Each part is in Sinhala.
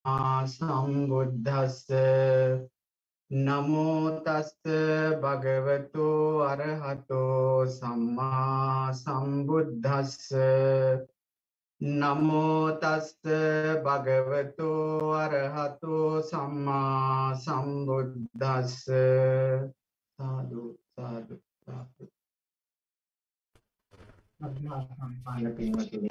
සම්බුද්දස්ස නමෝ තස්ස භගවතු අරහතෝ සම්මා සම්බුද්දස්ස නමෝ තස්ස භගවතු අරහතෝ සම්මා සම්බුද්දස්ස සාදු සාදු සාදු. අභිමා සම්පන්න පින්වතුනි,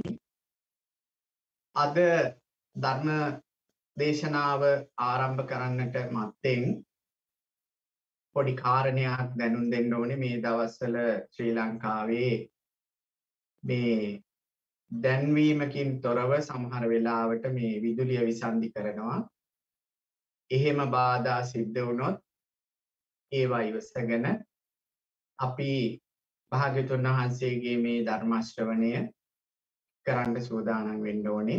අද ධර්ම දේශනාව ආරම්භ කරන්නට මත්තෙන් පොඩි කාරණයක් දැනුම් දෙන්න ඕනේ. මේ දවස්වල ශ්‍රී ලංකාවේ මේ දැන්වීමකින් තොරව සමහර වෙලාවට මේ විදුලිය විසන්ධි කරනවා. එහෙම බාධා සිද්ධ වුණොත් ඒවා ඉවසගෙන අපි භාග්‍යවතුන් වහන්සේගේ මේ ධර්ම ශ්‍රවණය කරන්න සූදානම් වෙන්න ඕනේ.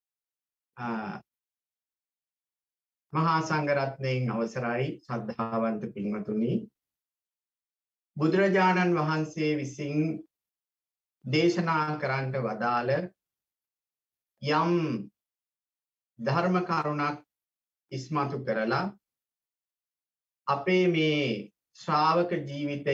මහා සංඝරත්නයෙන් අවසරයි ශ්‍රද්ධාවන්ත පින්වතුනි, බුදුරජාණන් වහන්සේ විසින් දේශනා කරන්නට වදාළ යම් ධර්ම කරුණක් ඉස්මතු කරලා අපේ මේ ශ්‍රාවක ජීවිතය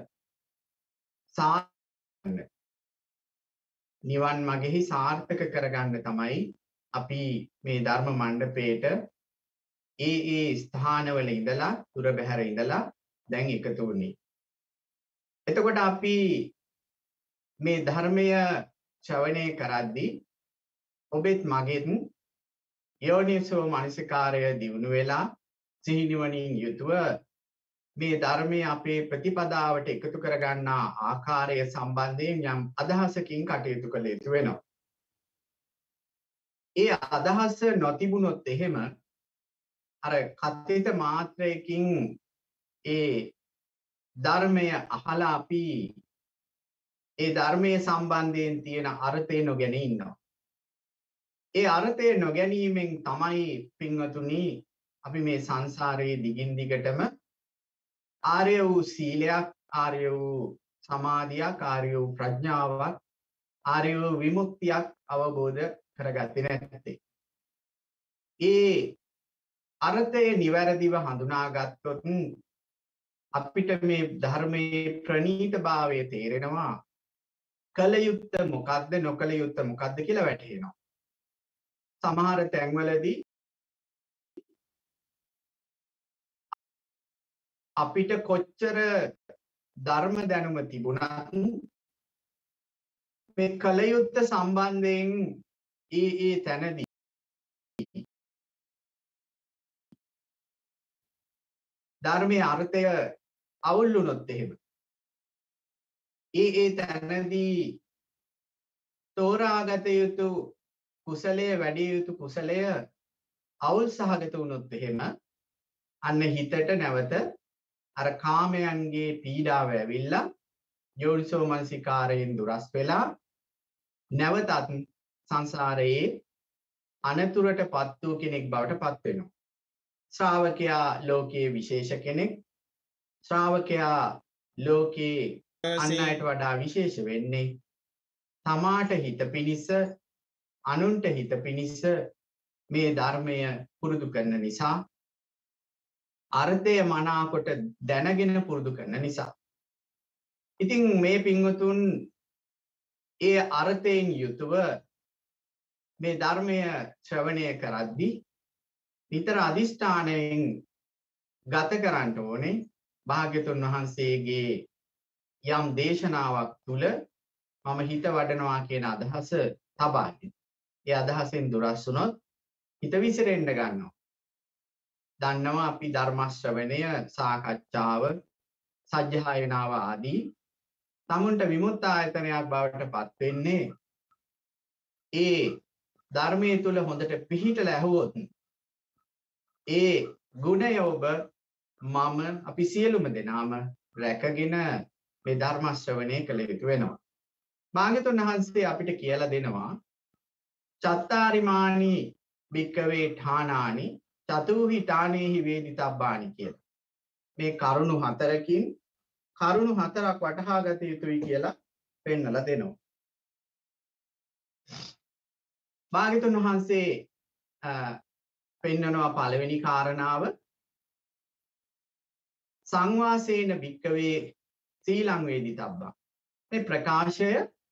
නිවන් මගෙහි සාර්ථක කරගන්න තමයි අපි මේ ධර්ම මණ්ඩපේට ඒ ස්ථානවල ඉඳලා දුර බැහැර ඉඳලා දැන් එකතු වුණේ. එතකොට අපි මේ ධර්මය ශ්‍රවණය කරද්දී ඔබෙත් මගෙත් යෝනිසෝ මනසිකාරය දියුණු වෙලා සිහිනුවණින් යුතුව මේ ධර්මයේ අපේ ප්‍රතිපදාවට එකතු කරගන්නා ආකාරය සම්බන්ධයෙන් යම් අදහසකින් කටයුතු කළ යුතු වෙනවා. ඒ අදහස නොතිබුණොත් එහෙම අර කතිත මාත්‍රයකින් ඒ ධර්මය අහලා අපි ඒ ධර්මයේ සම්බන්ධයෙන් තියෙන අර්ථය නොගෙන ඉන්නවා. ඒ අර්ථය නොගැනීමෙන් තමයි පින්වතුනි අපි මේ සංසාරයේ දිගින් දිගටම ආර්ය වූ සීලයක්, ආර්ය වූ සමාධියක්, ආර්ය වූ ප්‍රඥාවක්, ආර්ය වූ විමුක්තියක් අවබෝධ කරගත්තේ නැත්තේ. ඒ අර්ථය නිවැරදිව හඳුනාගත්තොත් අපිට මේ ධර්මයේ ප්‍රණීතභාවය තේරෙනවා. කල යුත්ත මොකද්ද, නොකල යුත්ත මොකද්ද කියලා වැටහෙනවා. සමහර තැන්වලදී අපිට කොච්චර ධර්ම දැනුම තිබුණත් මේ කල යුත්ත සම්බන්ධයෙන් ඒ තැනදී ධර්මයේ අර්ථය අවුල් වුණොත් එහෙම ඒ තැනදී තෝරාගත යුතු කුසලය, වැඩි යුතු කුසලය අවුල් සහගත වුණොත් එහෙම අන්න හිතට නැවත අර කාමයන්ගේ පීඩාව ඇවිල්ලා යෝනිසෝ මනසිකාරයෙන් දුරස් වෙලා නැවතත් සංසාරයේ අනතුරටපත් වූ කෙනෙක් බවට පත් වෙනවා. ශ්‍රාවකයා ලෝකයේ විශේෂ කෙනෙක්. ශ්‍රාවකයා ලෝකයේ අන් අයට වඩා විශේෂ වෙන්නේ තමාට හිත පිණිස, අනුන්ට හිත පිණිස මේ ධර්මය පුරුදු කරන නිසා, අර්ථය මනාකොට දැනගෙන පුරුදු කරන නිසා. ඉතින් මේ පින්වතුන් ඒ අර්ථයෙන් යුතුව මේ ධර්මය ශ්‍රවණය කරද්දී නිතර අදිෂ්ඨානයෙන් ගත කරන්න ඕනේ. භාග්‍යතුන් වහන්සේගේ යම් දේශනාවක් තුල මම හිත වඩනවා කියන අදහස තබාගෙන, ඒ අදහසෙන් දුරස් වුණොත් හිත විසිරෙන්න ගන්නවා. දන්නවා අපි ධර්ම ශ්‍රවණය, සාකච්ඡාව, සජ්ජායනාව ආදී තමුන්ට විමුක්ත ආයතනයක් බවට පත් වෙන්නේ ඒ ධර්මයේ තුල හොඳට පිහිටලා ඇහුවොත් ඒ ගුණය ඔබ මම අපි සියලුම දෙනාම රැකගෙන මේ ධර්ම ශ්‍රවණය කළ යුතු වෙනවා. භාග්‍යවතුන් වහන්සේ අපිට කියලා දෙනවා චත්තාරිමානි භික්කවේ ඨානානි චතුහි ඨානේහි වේදිතබ්බානි කියලා. මේ කරුණු හතරකින් කරුණු හතරක් වටහා ගත යුතුයි කියලා පෙන්නලා දෙනවා. භාග්‍යවතුන් වහන්සේ පෙන්වනවා පළවෙනි කාරණාව සංවාසේන භික්කවේ සීලං වේදිතබ්බා. මේ ප්‍රකාශය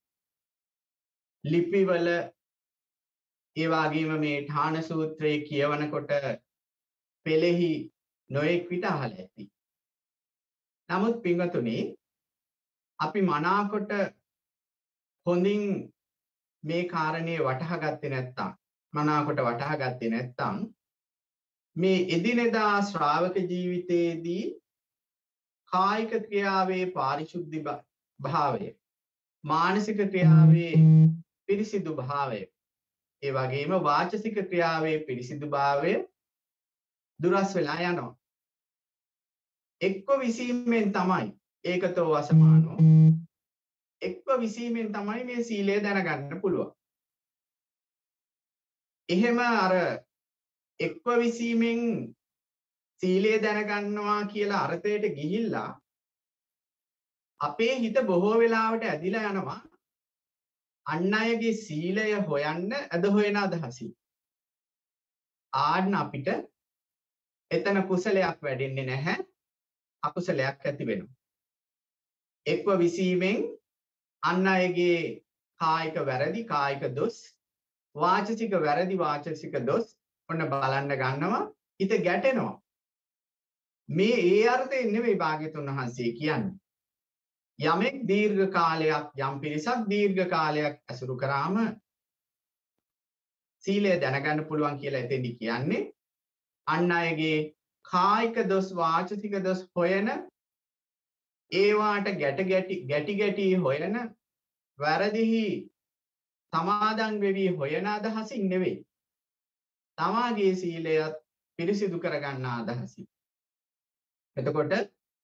ලිපිවල ඒ වගේම මේ ඨාන සූත්‍රයේ කියවනකොට පෙළෙහි නොඑක් විට අහලා ඇති. නමුත් පින්වතුනි අපි මනාකොට හොඳින් මේ කාරණේ වටහා ගත්තේ නැත්නම් මනාකොට වටහා ගත්තේ නැත්නම් මේ එදිනෙදා ශ්‍රාවක ජීවිතයේදී කායික ක්‍රියාවේ පාරිශුද්ධ භාවය මානසික ක්‍රියාවේ පිරිසිදු භාවය ඒ වගේම වාචසික ක්‍රියාවේ පිරිසිදු භාවය දුරස් වෙලා යනවා. එක්ක විසීමෙන් තමයි ඒකතෝ වසමානෝ එක්ක විසීමෙන් තමයි මේ සීලය දැනගන්න පුළුවන්. එහෙම අර එක්ව විසීමෙන් සීලය දැනගන්නවා කියලා අර්ථයට ගිහිල්ලා අපේ හිත බොහෝ වෙලාවට ඇදිලා යනවා අන් අයගේ සීලය හොයන්න ඇද හොයන අදහසින්. ආන්න අපිට එතන කුසලයක් වැඩෙන්නේ නැහැ අකුසලයක් ඇති වෙනවා. එක්ව විසීමෙන් අන් අයගේ කායික වැරදි කායික දොස් වාචසික වැරදි වාචසික දොස් ඔන්න බලන්න ගන්නවා හිත ගැටෙනවා. මේ ඒ අර්ථයෙන් නෙවෙයි භාග්‍යතුන් වහන්සේ කියන්නේ. යමෙක් දීර්ඝ කාලයක් යම් පිරිසක් දීර්ඝ කාලයක් ඇසුරු කරාම සීලය දැනගන්න පුළුවන් කියලා එතෙන්දි කියන්නේ අන් අයගේ කායික දොස් වාචසික දොස් හොයන ඒවාට ගැටි හොයන වැරදිහි සමාදන් වෙවි හොයන අදහසින් නෙවෙයි. තමාගේ සීලයත් පිරිසිදු කරගන්න අදහසින්. එතකොට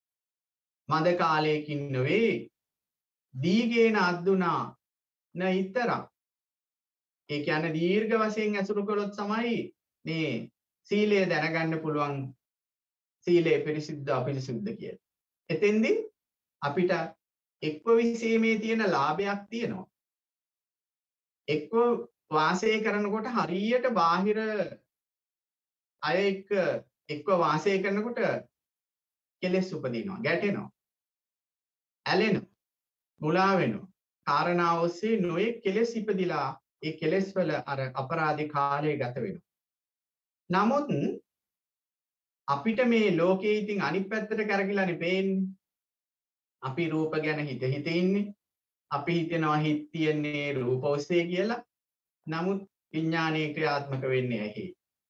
මද කාලයකින් නොවේ දීගේන අද්දුනා න ඉතරක්. ඒ කියන්නේ දීර්ඝ වශයෙන් ඇසුරු කළොත් තමයි මේ සීලය දැනගන්න පුළුවන් සීලය පිරිසිද්ද අපිරිසිද්ද කියලා. එතෙන්දී අපිට එක්ව විසීමේ තියෙන ලාභයක් තියෙනවා. එක්ව වාසය කරනකොට හරියට බාහිර අය එක්ව වාසය කරනකොට කෙලෙස් උපදිනවා, ගැටෙනවා, ඇලෙනවා, මුලා වෙනවා. කාරණා ඔස්සේ නොයෙක් කෙලෙස් ඉපදිලා ඒ කෙලෙස් වල අර අපරාධී කාලය ගත වෙනවා. නමුත් අපිට මේ ලෝකේ ඉතින් අනිත් පැත්තට කරගිලානේ පේන්නේ. අපි රූප ගැන හිත ඉන්නේ. අපි හිතනවා හිත තියන්නේ රූප ඔස්සේ කියලා. නමුත් විඥානයේ ක්‍රියාත්මක වෙන්නේ ඇහි.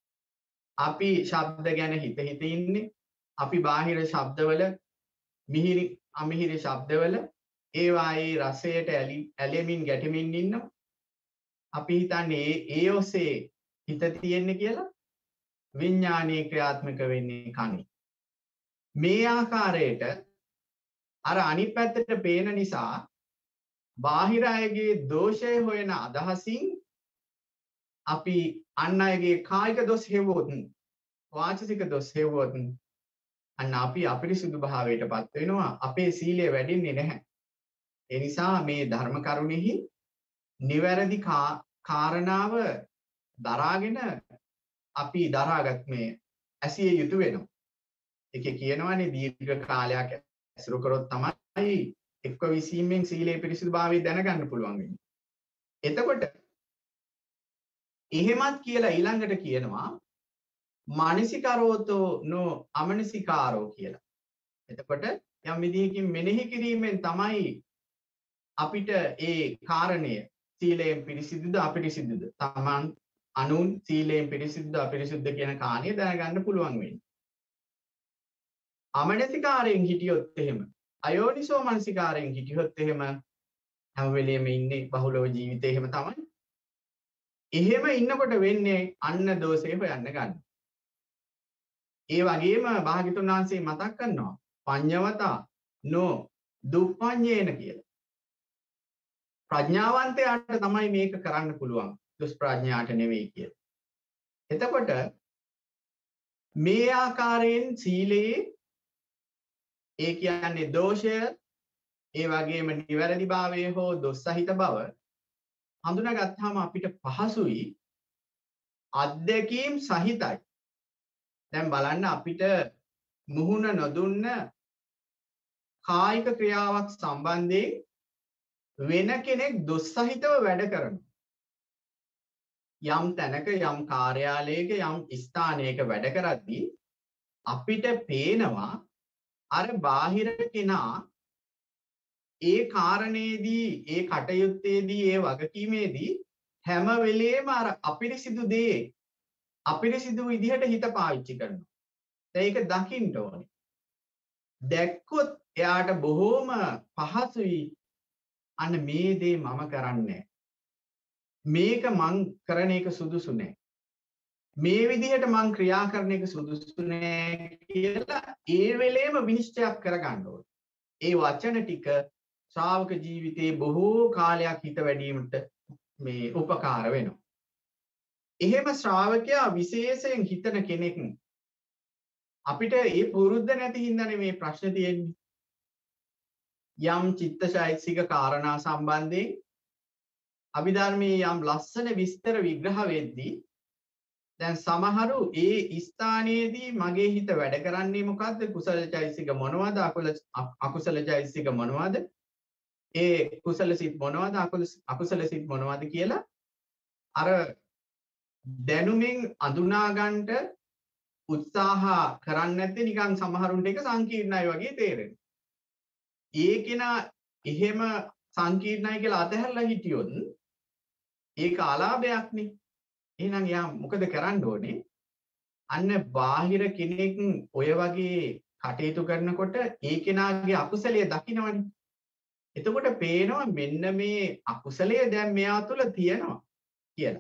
අපි ශබ්ද ගැන හිත ඉන්නේ. අපි බාහිර ශබ්දවල මිහිරි අමිහිරි ශබ්දවල ඒවායේ රසයට ඇලෙමින් ගැටෙමින් ඉන්නවා. අපි හිතන්නේ ඒ ඔස්සේ හිත තියෙන්නේ කියලා. විඥානයේ ක්‍රියාත්මක වෙන්නේ කනේ. මේ ආකාරයට අර අනිත් පැත්තට පේන නිසා බාහිර අයගේ දෝෂය හොයන අදහසින් අපි අන් අයගේ කායික දොස් හෙව්වොත් වාචසික දොස් හෙව්වොත් අන්න අපි අපිරිසුදු භාවයටපත් වෙනවා. අපේ සීලය වැඩින්නේ නැහැ. ඒ නිසා මේ ධර්ම කරුණෙහි නිවැරදි කාරණාව දරාගෙන අපි දරාගත් මේ ඇසිය යුතු වෙනවා. ඒකේ කියනවානේ දීර්ඝ කාලයක් ඇසුරු කරොත් තමයි එක්ව විසීමෙන් සීලේ පිරිසිදුභාවය දැනගන්න පුළුවන් වෙන්නේ. එතකොට එහෙමත් කියලා ඊළඟට කියනවා මානසිකාරෝතෝ නෝ අමනසිකාරෝ කියලා. එතකොට යම් විදිහකින් මෙනෙහි කිරීමෙන් තමයි අපිට ඒ කාරණය සීලයෙන් පිරිසිදුද අපිරිසිදුද තමන් අනුන් සීලයෙන් පිරිසිදුද අපිරිසිදුද කියන කාණිය දැනගන්න පුළුවන් වෙන්නේ. අමනසිකාරයෙන් හිටියොත් එහෙම අයෝනිසෝ මනසිකාරයෙන් හිටියොත් එහෙම හැම වෙලෙම ඉන්නේ බහුලව ජීවිතේ එහෙම තමයි. එහෙම ඉන්නකොට වෙන්නේ අන්න දෝෂේ හොයන්න ගන්න. ඒ වගේම භාග්‍යතුන් වහන්සේ මතක් කරනවා පඤ්ඤවතා නෝ දුප්පඤ්ඤේන කියලා. ප්‍රඥාවන්තයාට තමයි මේක කරන්න පුළුවන්. දුෂ්ප්‍රඥාට නෙවෙයි කියලා. එතකොට මේ ආකාරයෙන් සීලයේ ඒ කියන්නේ දෝෂය ඒ වගේම නිවැරදිභාවය හෝ දොස් සහිත බව හඳුනාගත්තාම අපිට පහසුයි අත්දැකීම් සහිතයි. දැන් බලන්න අපිට මුහුණ නොදුන්න කායික ක්‍රියාවක් සම්බන්ධයෙන් වෙන කෙනෙක් දොස් සහිතව වැඩ කරනවා. යම් තැනක යම් කාර්යාලයක යම් ස්ථානයක වැඩ කරද්දී අපිට පේනවා අර බාහිර කෙනා ඒ කාරණේදී ඒ කටයුත්තේදී ඒ වගකීමේදී හැම වෙලේම අර අපිරිසිදු දේ අපිරිසිදු විදිහට හිත පාවිච්චි කරනවා. ඒක දකින්න ඕනේ. දැක්කොත් එයාට බොහෝම පහසුයි අන්න මේ දේ මම කරන්නේ මේක මං කරන එක සුදුසු නෑ. මේ විදිහට මං ක්‍රියා කරන එක සුදුසු නෑ කියලා ඒ වෙලේම විනිශ්චයක් කරගන්න ඕනේ. ඒ වචන ටික ශ්‍රාවක ජීවිතේ බොහෝ කාලයක් හිත වැඩිවීමට මේ උපකාර වෙනවා. එහෙම ශ්‍රාවකයා විශේෂයෙන් හිතන කෙනෙක් අපිට ඒ පුරුද්ද නැති හින්දානේ මේ ප්‍රශ්න තියෙන්නේ. යම් චිත්තචෛතසික කාරණා සම්බන්ධයෙන් අභිධර්මයේ යම් ලස්සන විස්තර විග්‍රහ වෙද්දී දැන් සමහරු ඒ ස්ථානයේදී මගේ හිත වැඩ කරන්නේ මොකද්ද? කුසල චෛතසික මොනවද? අකුසල චෛතසික මොනවද? ඒ කුසල සිත් මොනවද? අකුසල සිත් මොනවද කියලා අර දැනුමින් අඳුනා ගන්නට උත්සාහ කරන්නේ නැත්නම් නිකන් සමහරුන්ට ඒක සංකීර්ණයි වගේ තේරෙනවා. ඒ කෙනා එහෙම සංකීර්ණයි කියලා අතහැරලා හිටියොත් ඒක අලාභයක් නේ. එහෙනම් යා මොකද කරන්න ඕනේ? අන්න බාහිර කෙනෙක් ඔය වගේ කටයුතු කරනකොට ඒ කෙනාගේ අකුසලයේ දකින්නවනේ. එතකොට පේනවා මෙන්න මේ අකුසලයේ දැන් මෙයා තුල තියෙනවා කියලා.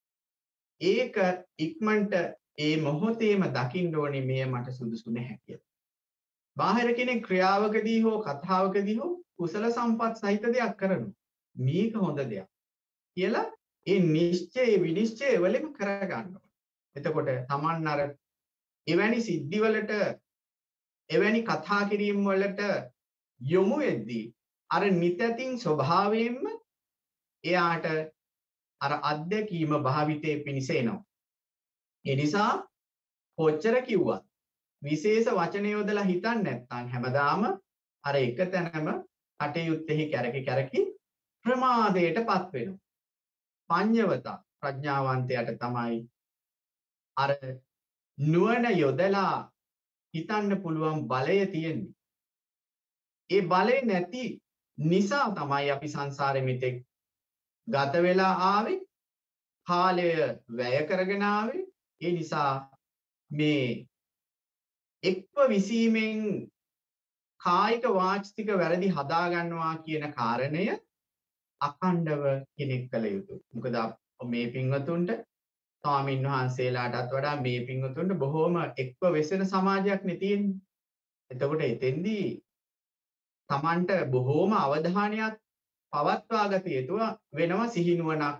ඒක ඉක්මනට ඒ මොහොතේම දකින්න ඕනේ මෙය මට සුදුසු නැහැ කියලා. බාහිර කෙනෙක් ක්‍රියාවකදී හෝ කතාවකදී හෝ කුසල සම්පත් සහිත දෙයක් කරනවා. මේක හොඳ දෙයක් කියලා ඒ විනිශ්චය වලින් කරගන්නවා. එතකොට Taman අර එවැනි සිද්ධිවලට එවැනි කතා කිරීම වලට යොමු වෙද්දී අර නිතැතින් ස්වභාවයෙන්ම එයාට අර අධ්‍යක්ීම භාවිතයේ පිණිස එනවා. ඒ නිසා කොච්චර කිව්වත් විශේෂ වචන යොදලා හිතන්නේ නැත්නම් හැමදාම අර එක තැනම කටයුත්තේහි කැරකි ප්‍රමාදයටපත් වෙනවා. පඤ්ඤවත ප්‍රඥාවන්තයාට තමයි අර නුවණ යොදලා හිතන්න පුළුවන් බලය තියෙන්නේ. ඒ බලය නැති නිසා තමයි අපි සංසාරෙ මෙතෙක් ගත වෙලා ආවේ, කාලය වැය කරගෙන ආවේ. ඒ නිසා මේ එක්ව විසීමෙන් කායික වාචික වැරදි හදා ගන්නවා කියන කාරණය අඛණ්ඩව කෙනෙක් කළ යුතුයි. මොකද මේ පින්වතුන්ට ස්වාමින් වහන්සේලාටත් වඩා මේ පින්වතුන්ට බොහෝම එක්ව වෙසෙන සමාජයක් නේ තියෙන්නේ. එතකොට එතෙන්දී Tamanට බොහෝම අවධානයක් පවත්වා ගත යුතු වෙනවා, සිහිනුවණක්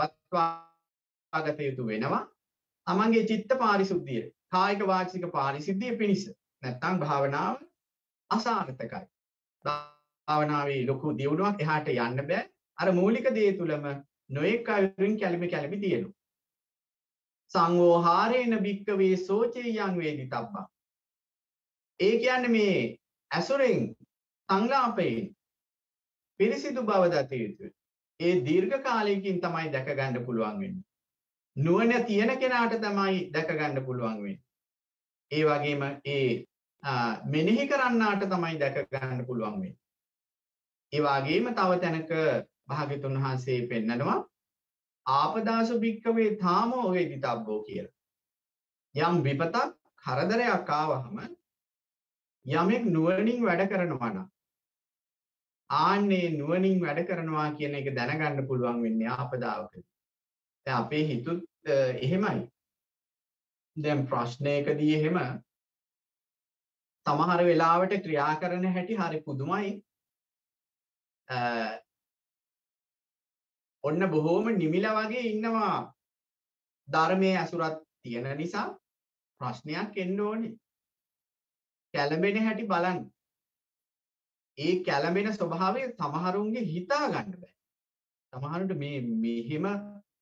පවත්වා ගත යුතු වෙනවා. Tamanගේ චිත්ත පාරිශුද්ධිය, කායික වාචික පාරිශුද්ධිය පිණිස. නැත්නම් භාවනාව අසාර්ථකයි. භාවනාවේ ලොකු දියුණුවක් එහාට යන්න බෑ. අර මූලික දේ තුලම නොඑක අයුරින් කැළඹි තියෙනවා. සංවෝහාරේන භික්කවේ සෝචේයං වේදිතබ්බා. ඒ කියන්නේ මේ ඇසුරෙන් සංලාපයෙන් පිරිසිදු බව දත යුතුයි. ඒ දීර්ඝ කාලයකින් තමයි දැක ගන්න පුළුවන් වෙන්නේ. නුවණ තියෙන කෙනාට තමයි දැක ගන්න පුළුවන් වෙන්නේ. ඒ වගේම ඒ මෙනෙහි කරන්නාට තමයි දැක ගන්න පුළුවන් වෙන්නේ. ඒ වගේම තව තැනක භාග්‍යතුන් වහන්සේ පෙන්නනවා ආපදාසු භික්කවේ තාමෝ වේදිතබ්බෝ කියලා. යම් විපතක් කරදරයක් ආවහම යමෙක් නුවණින් වැඩ කරනවා නම් ආන්නේ නුවණින් වැඩ කරනවා කියන එක දැනගන්න පුළුවන් වෙන්නේ ආපදාවකදී. දැන් අපේ හිතුත් එහෙමයි. දැන් ප්‍රශ්නයකදී එහෙම සමහර වෙලාවට ක්‍රියා කරන හැටි හරි පුදුමයි. ඔන්න බොහෝම නිමිලා වගේ ඉන්නවා. ධර්මයේ අසුරක් තියෙන නිසා ප්‍රශ්නයක් එන්න ඕනේ. කැළඹෙන හැටි බලන්න. ඒ කැළඹෙන ස්වභාවය සමහරුන්ගේ හිතා ගන්න බෑ. සමහරුන්ට මේ මෙහෙම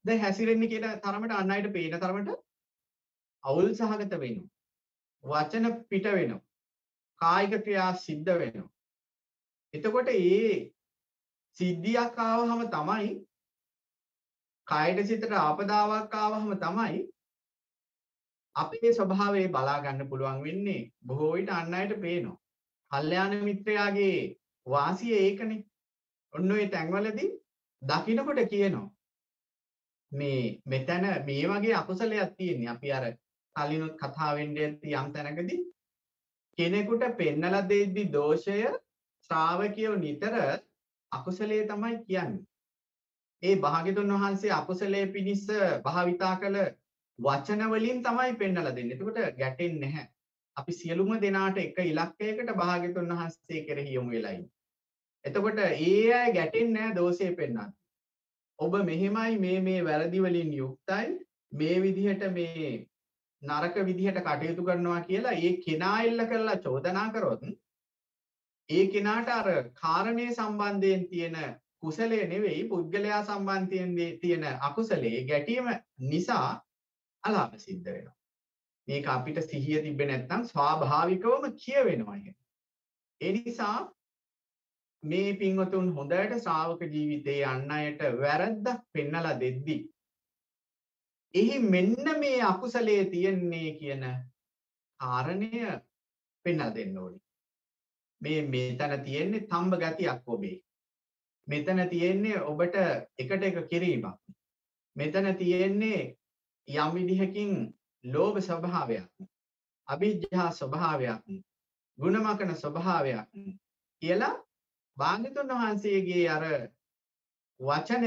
දැන් හැසිරෙන්නේ කියන තරමට අන් අයට පේන තරමට අවුල් සහගත වෙනවා. වචන පිට වෙනවා. කායික ක්‍රියා සිද්ධ වෙනවා. එතකොට ඒ සිද්ධියක් ආවහම තමයි කායික සිතට ආපදාවක් ආවහම තමයි අපේ ස්වභාවය බලා ගන්න පුළුවන් වෙන්නේ. බොහෝ විට අන් අයට පේනවා. කල්යාණ මිත්‍රයාගේ වාසිය ඒකනේ. ඔන්න ඔය තැන්වලදී දකින්නකොට කියනවා මේ මෙතන මේ වගේ අකුසලයක් තියෙන්නේ. අපි අර කලිනුත් කතාවෙන් දෙද්දී යම් තැනකදී කෙනෙකුට පෙන්නලා දෙද්දී දෝෂය ශ්‍රාවකයෝ නිතර අකුසලයේ තමයි කියන්නේ. ඒ භාග්‍යතුන් වහන්සේ අකුසලයේ පිනිස භාවිතා කළ වචන වලින් තමයි පෙන්නලා දෙන්නේ. එතකොට ගැටෙන්නේ නැහැ. අපි සියලුම දෙනාට එක ඉලක්කයකට භාග්‍යතුන් වහන්සේ කෙරෙහි යොමු වෙලා ඉන්නේ. එතකොට ඒ අය ගැටෙන්නේ නැහැ දෝෂේ පෙන්නන්න. ඔබ මෙහෙමයි මේ වැරදි වලින් යුක්තයි මේ විදිහට මේ නරක විදිහට කටයුතු කරනවා කියලා ඒ කෙනා එල්ල කරලා චෝදනා කරොත් ඒ කෙනාට අර කාරණේ සම්බන්ධයෙන් තියෙන කුසලය නෙවෙයි පුද්ගලයා සම්බන්ධයෙන් තියෙන අකුසලයේ ගැටීම නිසා අලාභ සිද්ධ වෙනවා. මේක අපිට සිහිය තිබ්බේ නැත්නම් ස්වාභාවිකවම කියවෙනවා එහෙම. ඒ නිසා මේ පින්වතුන් හොඳට ශ්‍රාවක ජීවිතයේ අන් අයට වැරද්දක් පෙන්නලා දෙද්දී එහි මෙන්න මේ අකුසලයේ තියෙන්නේ කියන කාරණය පෙන්නලා දෙන්න ඕනේ. මෙතන තියෙන්නේ තම්බ ගතියක් ඔබේ. මෙතන තියෙන්නේ ඔබට එකට එක කිරීමක්. මෙතන තියෙන්නේ යම් විදිහකින් ලෝභ ස්වභාවයක්, අවිජ්ජා ස්වභාවයක්, ගුණමකන ස්වභාවයක් කියලා භාග්‍යතුන් වහන්සේගේ අර වචනය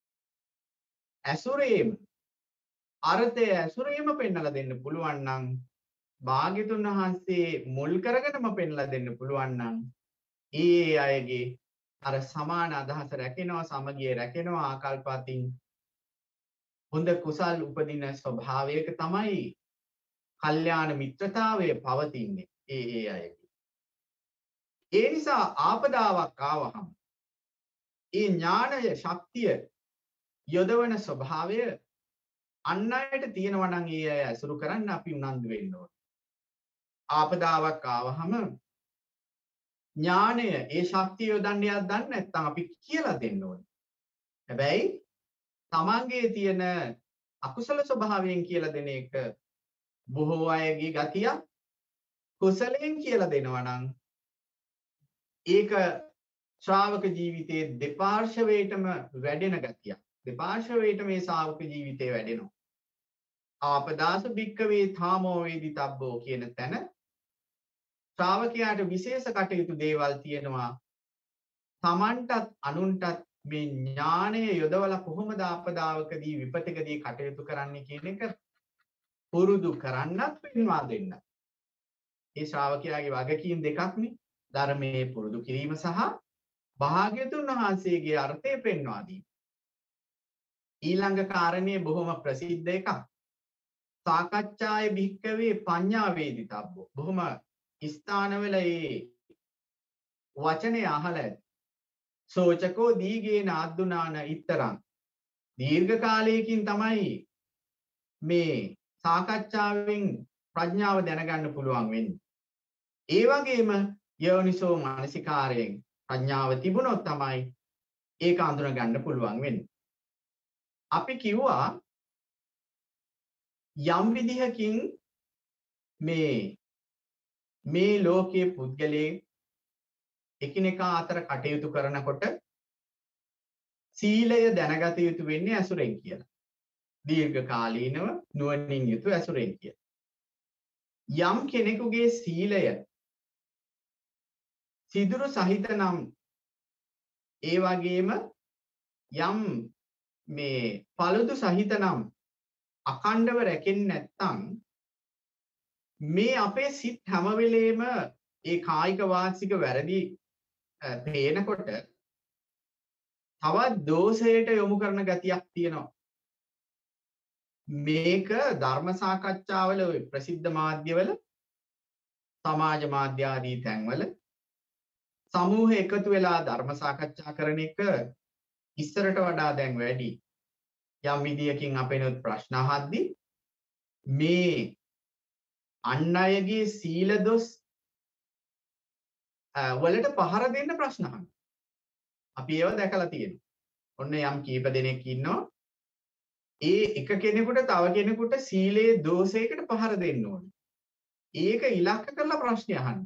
ඇසුරේම අර්ථය ඇසුරේම පෙන්වලා දෙන්න පුළුවන් නම් භාග්‍යතුන් වහන්සේ මුල් කරගෙනම පෙන්වලා දෙන්න පුළුවන් නම් ඒ අයගේ අර සමාන අදහස රැකෙනවා, සමගිය රැකෙනවා, ආකල්පatiන් හොඳ කුසල් උපදින ස්වභාවයක තමයි කල්යාණ මිත්‍රතාවය පවතින්නේ ඒ අයගේ. ඒ නිසා ආපදාවක් ආවහම ඒ ඥානය ශක්තිය යොදවන ස්වභාවය අන් අයට තියෙනවා නම් ඒ අය අසුරු කරන්න අපි උනන්දු වෙන්න ඕනේ. ආපදාවක් ආවහම ඥානය ඒ ශක්තිය යොදන්න යක් දන්නේ නැත්නම් අපි කියලා දෙන්න ඕනේ. හැබැයි තමන්ගේ තියෙන අකුසල ස්වභාවයෙන් කියලා දෙන එක බොහෝ අයගේ ගතිය කුසලයෙන් කියලා දෙනවා නම් ඒක ශ්‍රාවක ජීවිතයේ දෙපාර්ශවයටම වැඩෙන ගතියක්. දෙපාර්ශවයට මේ ශ්‍රාවක ජීවිතේ වැඩෙනවා. ආපදාස භික්කවේ ථාමෝ වේදිතබ්බෝ කියන තැන ශ්‍රාවකයාට විශේෂ කටයුතු දේවල් තියෙනවා. තමන්ටත් අනුන්ටත් මේ ඥානය යොදවලා කොහොමද ආපදාවකදී විපතකදී කටයුතු කරන්නේ කියන එක පුරුදු කරන්නත් පෙන්වා දෙන්න. ඒ ශ්‍රාවකයාගේ වගකීම් දෙකක්නේ. ධර්මයේ පුරුදු කිරීම සහ භාග්‍යතුන් වහන්සේගේ අර්ථය පෙන්වා දීම. ඊළඟ කාරණේ බොහොම ප්‍රසිද්ධ එකක්. සාකච්ඡාය භික්කවේ පඤ්ඤා වේදිතබ්බෝ. බොහොම ස්ථානවල මේ වචනේ අහලා ඇති. සෝචකෝ දීගේන අද්දුනාන ඉත්තරං. දීර්ඝ කාලයකින් තමයි මේ සාකච්ඡාවෙන් ප්‍රඥාව දැනගන්න පුළුවන් වෙන්නේ. ඒ වගේම යෝනිසෝ මානසිකාරයෙන් ප්‍රඥාව තිබුණොත් තමයි ඒක අඳුන ගන්න පුළුවන් වෙන්නේ. අපි කිව්වා යම් විදිහකින් මේ ලෝකයේ පුද්ගලයේ එකිනෙකා අතර කටයුතු කරනකොට සීලය දැනගත යුතු වෙන්නේ ඇසුරෙන් කියලා. දීර්ඝ කාලීනව නුවණින් යුතු ඇසුරෙන් කියලා. යම් කෙනෙකුගේ සීලය සිදුරු සහිත නම් ඒ වගේම යම් මේ පළුදු සහිත නම් අඛණ්ඩව රැකෙන්නේ නැත්නම් මේ අපේ සිත් හැම වෙලේම ඒ කායික වාචික වැරදි පේනකොට තවත් දෝෂයට යොමු කරන ගතියක් තියෙනවා. මේක ධර්ම සාකච්ඡාවල ඔය ප්‍රසිද්ධ මාධ්‍යවල සමාජ මාධ්‍ය ආදී තැන්වල සමූහ එකතු වෙලා ධර්ම සාකච්ඡා කරන එක ඉස්සරට වඩා දැන් වැඩි. යම් විදියකින් අපේනොත් ප්‍රශ්න අහද්දී මේ අන් අයගේ සීල දොස් වලට පහර දෙන්න ප්‍රශ්න අහනවා. අපි ඒව දැකලා තියෙනවා. ඔන්න යම් කීප දෙනෙක් ඉන්නවා. ඒ එක කෙනෙකුට තව කෙනෙකුට සීලේ දෝෂයකට පහර දෙන්න ඕනේ. ඒක ඉලක්ක කරලා ප්‍රශ්න අහන්නේ.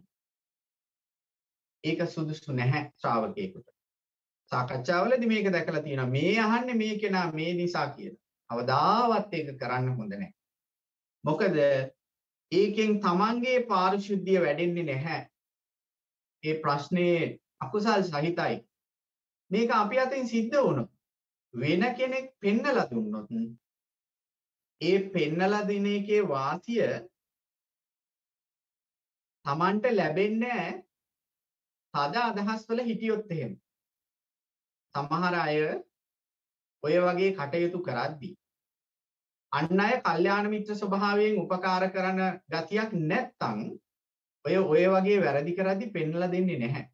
ඒක සුදුසු නැහැ ශ්‍රාවකයෙකුට. සාකච්ඡාවලදී මේක දැකලා තියෙනවා. මේ අහන්නේ මේ කෙනා මේ නිසා කියලා. අවදාවත් ඒක කරන්න හොඳ නැහැ. මොකද ඒකෙන් තමන්ගේ පාරිශුද්ධිය වැඩෙන්නේ නැහැ. ඒ ප්‍රශ්නේ අකුසල් සහිතයි. මේක අපි අතින් සිද්ධ වුණොත් වෙන කෙනෙක් පෙන්නලා දුන්නොත් ඒ පෙන්නලා දෙන එකේ වාසිය තමන්ට ලැබෙන්නේ තද අදහස් වල හිටියොත් එහෙම. සමහර අය ඔය වගේ කටයුතු කරද්දී අන් අය කල්යාණ මිත්‍ර ස්වභාවයෙන් උපකාර කරන ගතියක් නැත්තම් ඔය වගේ වැරදි කරද්දී පෙන්වලා දෙන්නේ නැහැ.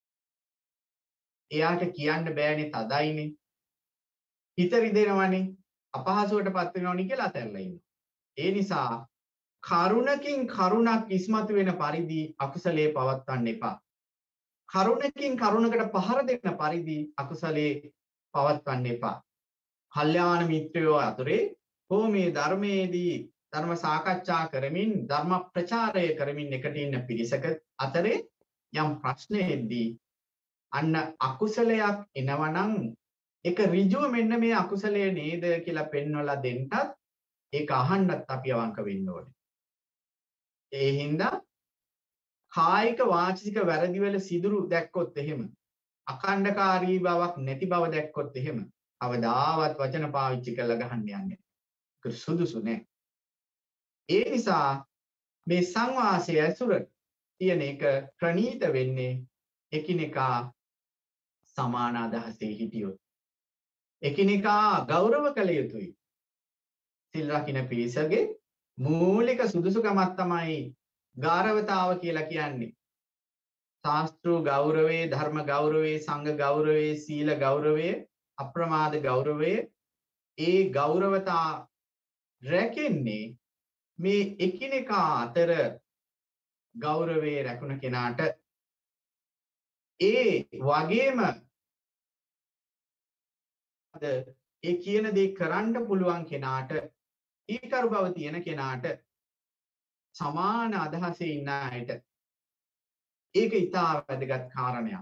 එයාට කියන්න බෑනේ තදයිනේ. හිත රිදෙනවනේ. අපහසුවටපත් වෙනවනේ කියලා අතහැරලා ඉන්නවා. ඒ නිසා කරුණකින් කරුණක් ඉස්මතු වෙන පරිදි අකුසලයේ පවත්වන්න එපා. කරුණකින් කරුණකට පහර දෙන්න පරිදි අකුසලයේ පවත්වන්න එපා. කල්යාණ මිත්‍රයෝ අතරේ හෝ මේ ධර්මයේදී ධර්ම සාකච්ඡා කරමින් ධර්ම ප්‍රචාරය කරමින් එකට ඉන්න පිරිසක අතරේ යම් ප්‍රශ්නයේදී අන්න අකුසලයක් එනවනම් ඒක ඍජුව මෙන්න මේ අකුසලයේ නේද කියලා පෙන්වලා දෙන්නත් ඒක අහන්නත් අපි අවංක වෙන්න ඕනේ. ඒ හින්දා කායික වාචික වැරදි වල සිදුරු දැක්කොත් එහෙම අකණ්ඩකාරී බවක් නැති බව දැක්කොත් එහෙම අවදාවත් වචන පාවිච්චි කරලා ගහන්න යන්නේ. ඒක සුදුසු නෑ. ඒ නිසා මේ සංවාසය ඇසුර තියෙන එක ප්‍රණීත වෙන්නේ එකිනෙකා සමාන අදහසේ හිටියොත්. එකිනෙකා ගෞරව කළ යුතුයි. සිල් රකින්න පිරිසගේ මූලික සුදුසුකමක් තමයි ගාරවතාව කියලා කියන්නේ. ශාස්ත්‍රීය ගෞරවයේ, ධර්ම ගෞරවයේ, සංඝ ගෞරවයේ, සීල ගෞරවයේ, අප්‍රමාද ගෞරවයේ ඒ ගෞරවතා රැකෙන්නේ මේ එකිනෙකා අතර ගෞරවයේ රැකුණ කෙනාට ඒ වගේම ඒ කියන දේ කරන්න පුළුවන් කෙනාට ඊකරු බව තියෙන කෙනාට සමාන අදහසේ ඉන්න අයට ඒක ඉතා වැදගත් කාරණයක්.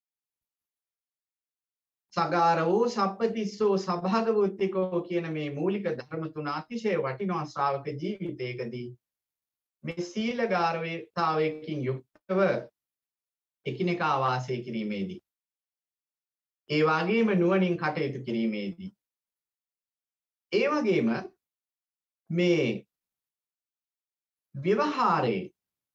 සගාරවෝ සප්පතිස්සෝ සභාගවෘත්තිකෝ කියන මේ මූලික ධර්ම තුන අතිශය වටිනා ශ්‍රාවක ජීවිතයකදී මේ සීල ගාරවතාවයකින් යුක්තව එකිනෙකා වාසය කිරීමේදී ඒ වගේම නුවණින් කටයුතු කිරීමේදී ඒ වගේම මේ ව්‍යවහාරයේ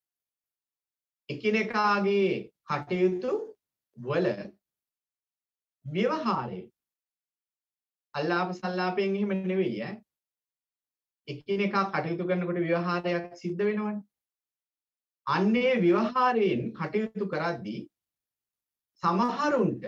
එකිනෙකාගේ කටයුතු වල ව්‍යවහාරයේ අල්ලාප සල්ලාපයෙන් එහෙම නෙවෙයි ඈ එකිනෙකා කටයුතු කරනකොට ව්‍යවහාරයක් සිද්ධ වෙනවනේ. අන්නේ ව්‍යවහාරයෙන් කටයුතු කරද්දී සමහරුන්ට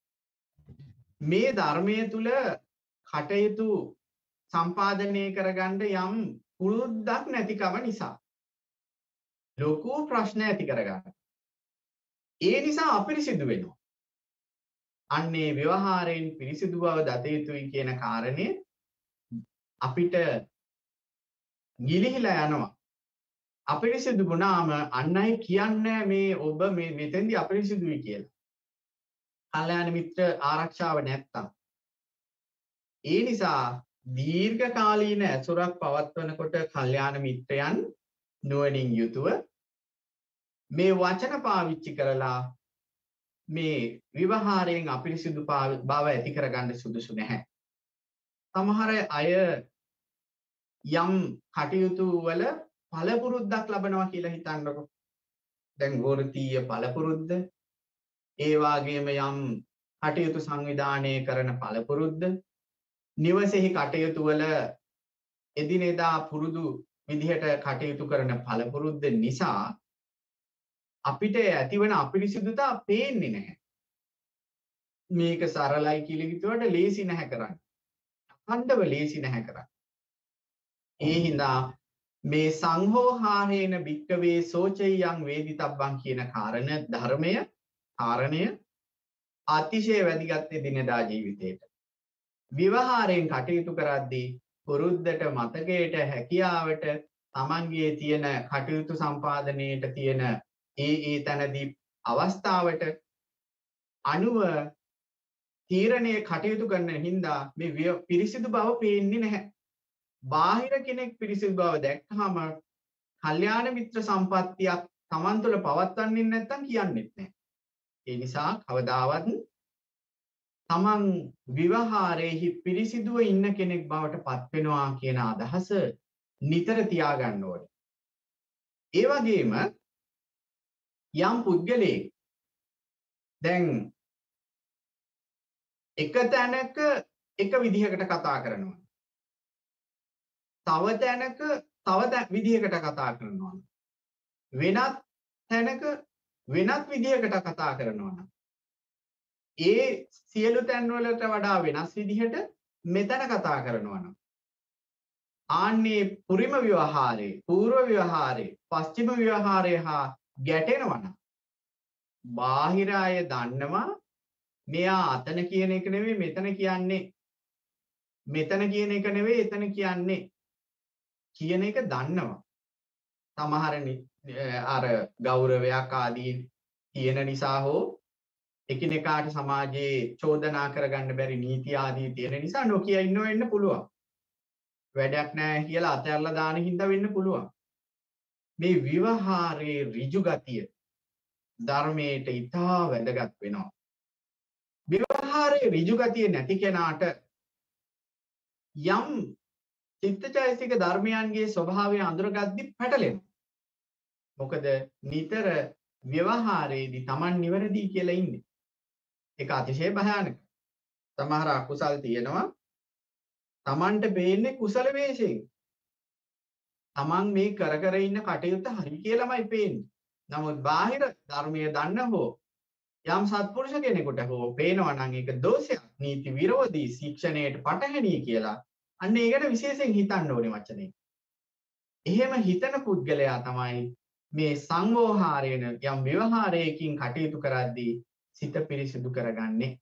මේ ධර්මයේ තුල කටයුතු සම්පාදනය කරගන්න යම් පුරුද්දක් නැතිකම නිසා ලොකු ප්‍රශ්න ඇති කරගන්න. ඒ නිසා අපිරිසිදු වෙනවා. අන්නේ ව්‍යවහාරයෙන් පිරිසිදු බව දත යුතුයි කියන කාරණය අපිට ගිලිහිලා යනවා. අපිරිසිදු වුණාම අන් අය කියන්නේ මේ ඔබ මේ මෙතෙන්දී අපිරිසිදුයි කියලා. කල්යාණ මිත්‍ර ආරක්ෂාව නැත්තම්. ඒ නිසා දීර්ඝ කාලීන ඇසුරක් පවත්වනකොට කල්යාණ මිත්‍රයන් නුවණින් යුතුව මේ වචන පාවිච්චි කරලා මේ විවහාරයෙන් අපිරිසිදු බව ඇති කරගන්න සුදුසු නැහැ. සමහර අය යම් කටයුතු වල පළපුරුද්දක් ලබනවා කියලා හිතන්නකො. දැන් වෘත්තීය පළපුරුද්ද, ඒ වගේම යම් කටයුතු සංවිධානය කරන පළපුරුද්ද, නිවසේහි කටයුතු වල එදිනෙදා පුරුදු විදිහට කටයුතු කරන පළපුරුද්ද නිසා අපිට ඇතිවන අපිරිසිදුතා පේන්නේ නැහැ. මේක සරලයි කියලා හිතුවට ලේසි නැහැ කරන්න. ඛණ්ඩව ලේසි නැහැ කරන්නේ. ඒ හින්දා මේ සංහෝහාරේන භික්කවේ සෝචයං වේදිතබ්බං කියන කාරණය අතිශය වැදගත් දිනදා ජීවිතේට. විවහාරයෙන් කටයුතු කරද්දී පුරුද්දට මතකයට හැකියාවට තමන්ගේ තියෙන කටයුතු සම්පාදනයට තියෙන ඒ තැනදී අවස්ථාවට අනුව තීරණය කටයුතු කරන හින්දා මේ පිරිසිදු බව පේන්නේ නැහැ. බාහිර කෙනෙක් පිරිසිදු බව දැක්කහම කල්යාණ මිත්‍ර සම්පත්තියක් තමන් තුළ පවත්වන්නේ නැත්නම් කියන්නෙත් නැහැ. ඒ නිසා කවදාවත් තමන් විවහාරයේහි පිරිසිදුව ඉන්න කෙනෙක් බවට පත් වෙනවා කියන අදහස නිතර තියාගන්න ඕනේ. ඒ වගේම යම් පුද්ගලයෙක් දැන් එක තැනක එක විදිහකට කතා කරනවා. තව තැනක තව විදිහකට කතා කරනවා. වෙනත් තැනක වෙනත් විදිහකට කතා කරනවා. ඒ සියලු තැන්වලට වඩා වෙනස් විදිහට මෙතන කතා කරනවා නම් ආන්නේ පුරිම ව්‍යවහාරේ, పూర్ව ව්‍යවහාරේ, පස්චිම ව්‍යවහාරේ හා ගැටෙනවා නම් බාහිර අය දන්නවා මෙයා අතන කියන එක නෙවෙයි මෙතන කියන්නේ. මෙතන කියන එක නෙවෙයි එතන කියන්නේ කියන එක දන්නවා. සමහර අර ගෞරවයක් ආදී තියෙන නිසා හෝ එකිනෙකාට සමාජයේ චෝදනා කරගන්න බැරි නීති ආදී තියෙන නිසා නොකිය ඉන්නව වෙන්න පුළුවන්. වැඩක් නැහැ කියලා අතහැරලා දාන හින්දා වෙන්න පුළුවන්. මේ විවහාරයේ ඍජු ගතිය ධර්මයට ඉතා වැදගත් වෙනවා. විවහාරයේ ඍජු ගතිය නැති කෙනාට යම් චිත්තචෛතසික ධර්මයන්ගේ ස්වභාවය අඳුරගද්දි පැටලෙනවා. මොකද නිතර ව්‍යවහාරයේදී Taman නිවැරදි කියලා ඉන්නේ. ඒක අතිශය භයානක. සමහර අකුසල් තියෙනවා. Tamanට පේන්නේ කුසල වේශයෙන්. Taman මේ කර ඉන්න කටයුත්ත හරි කියලාමයි පේන්නේ. නමුත් බාහිර ධර්මයේ දන්න හෝ යම් සත්පුරුෂ කෙනෙකුට හෝ පේනවා නම් ඒක දෝෂයක්, නීති විරෝධී, ශික්ෂණයට පටහැනි කියලා. අන්න ඒ ගැන විශේෂයෙන් හිතන්න ඕනේ වචනේ. එහෙම හිතන පුද්ගලයා තමයි මේ සංවෝහාරයෙන් යම් ව්‍යවහාරයකින් කටයුතු කරද්දී සිත පිරිසිදු කරගන්නේ.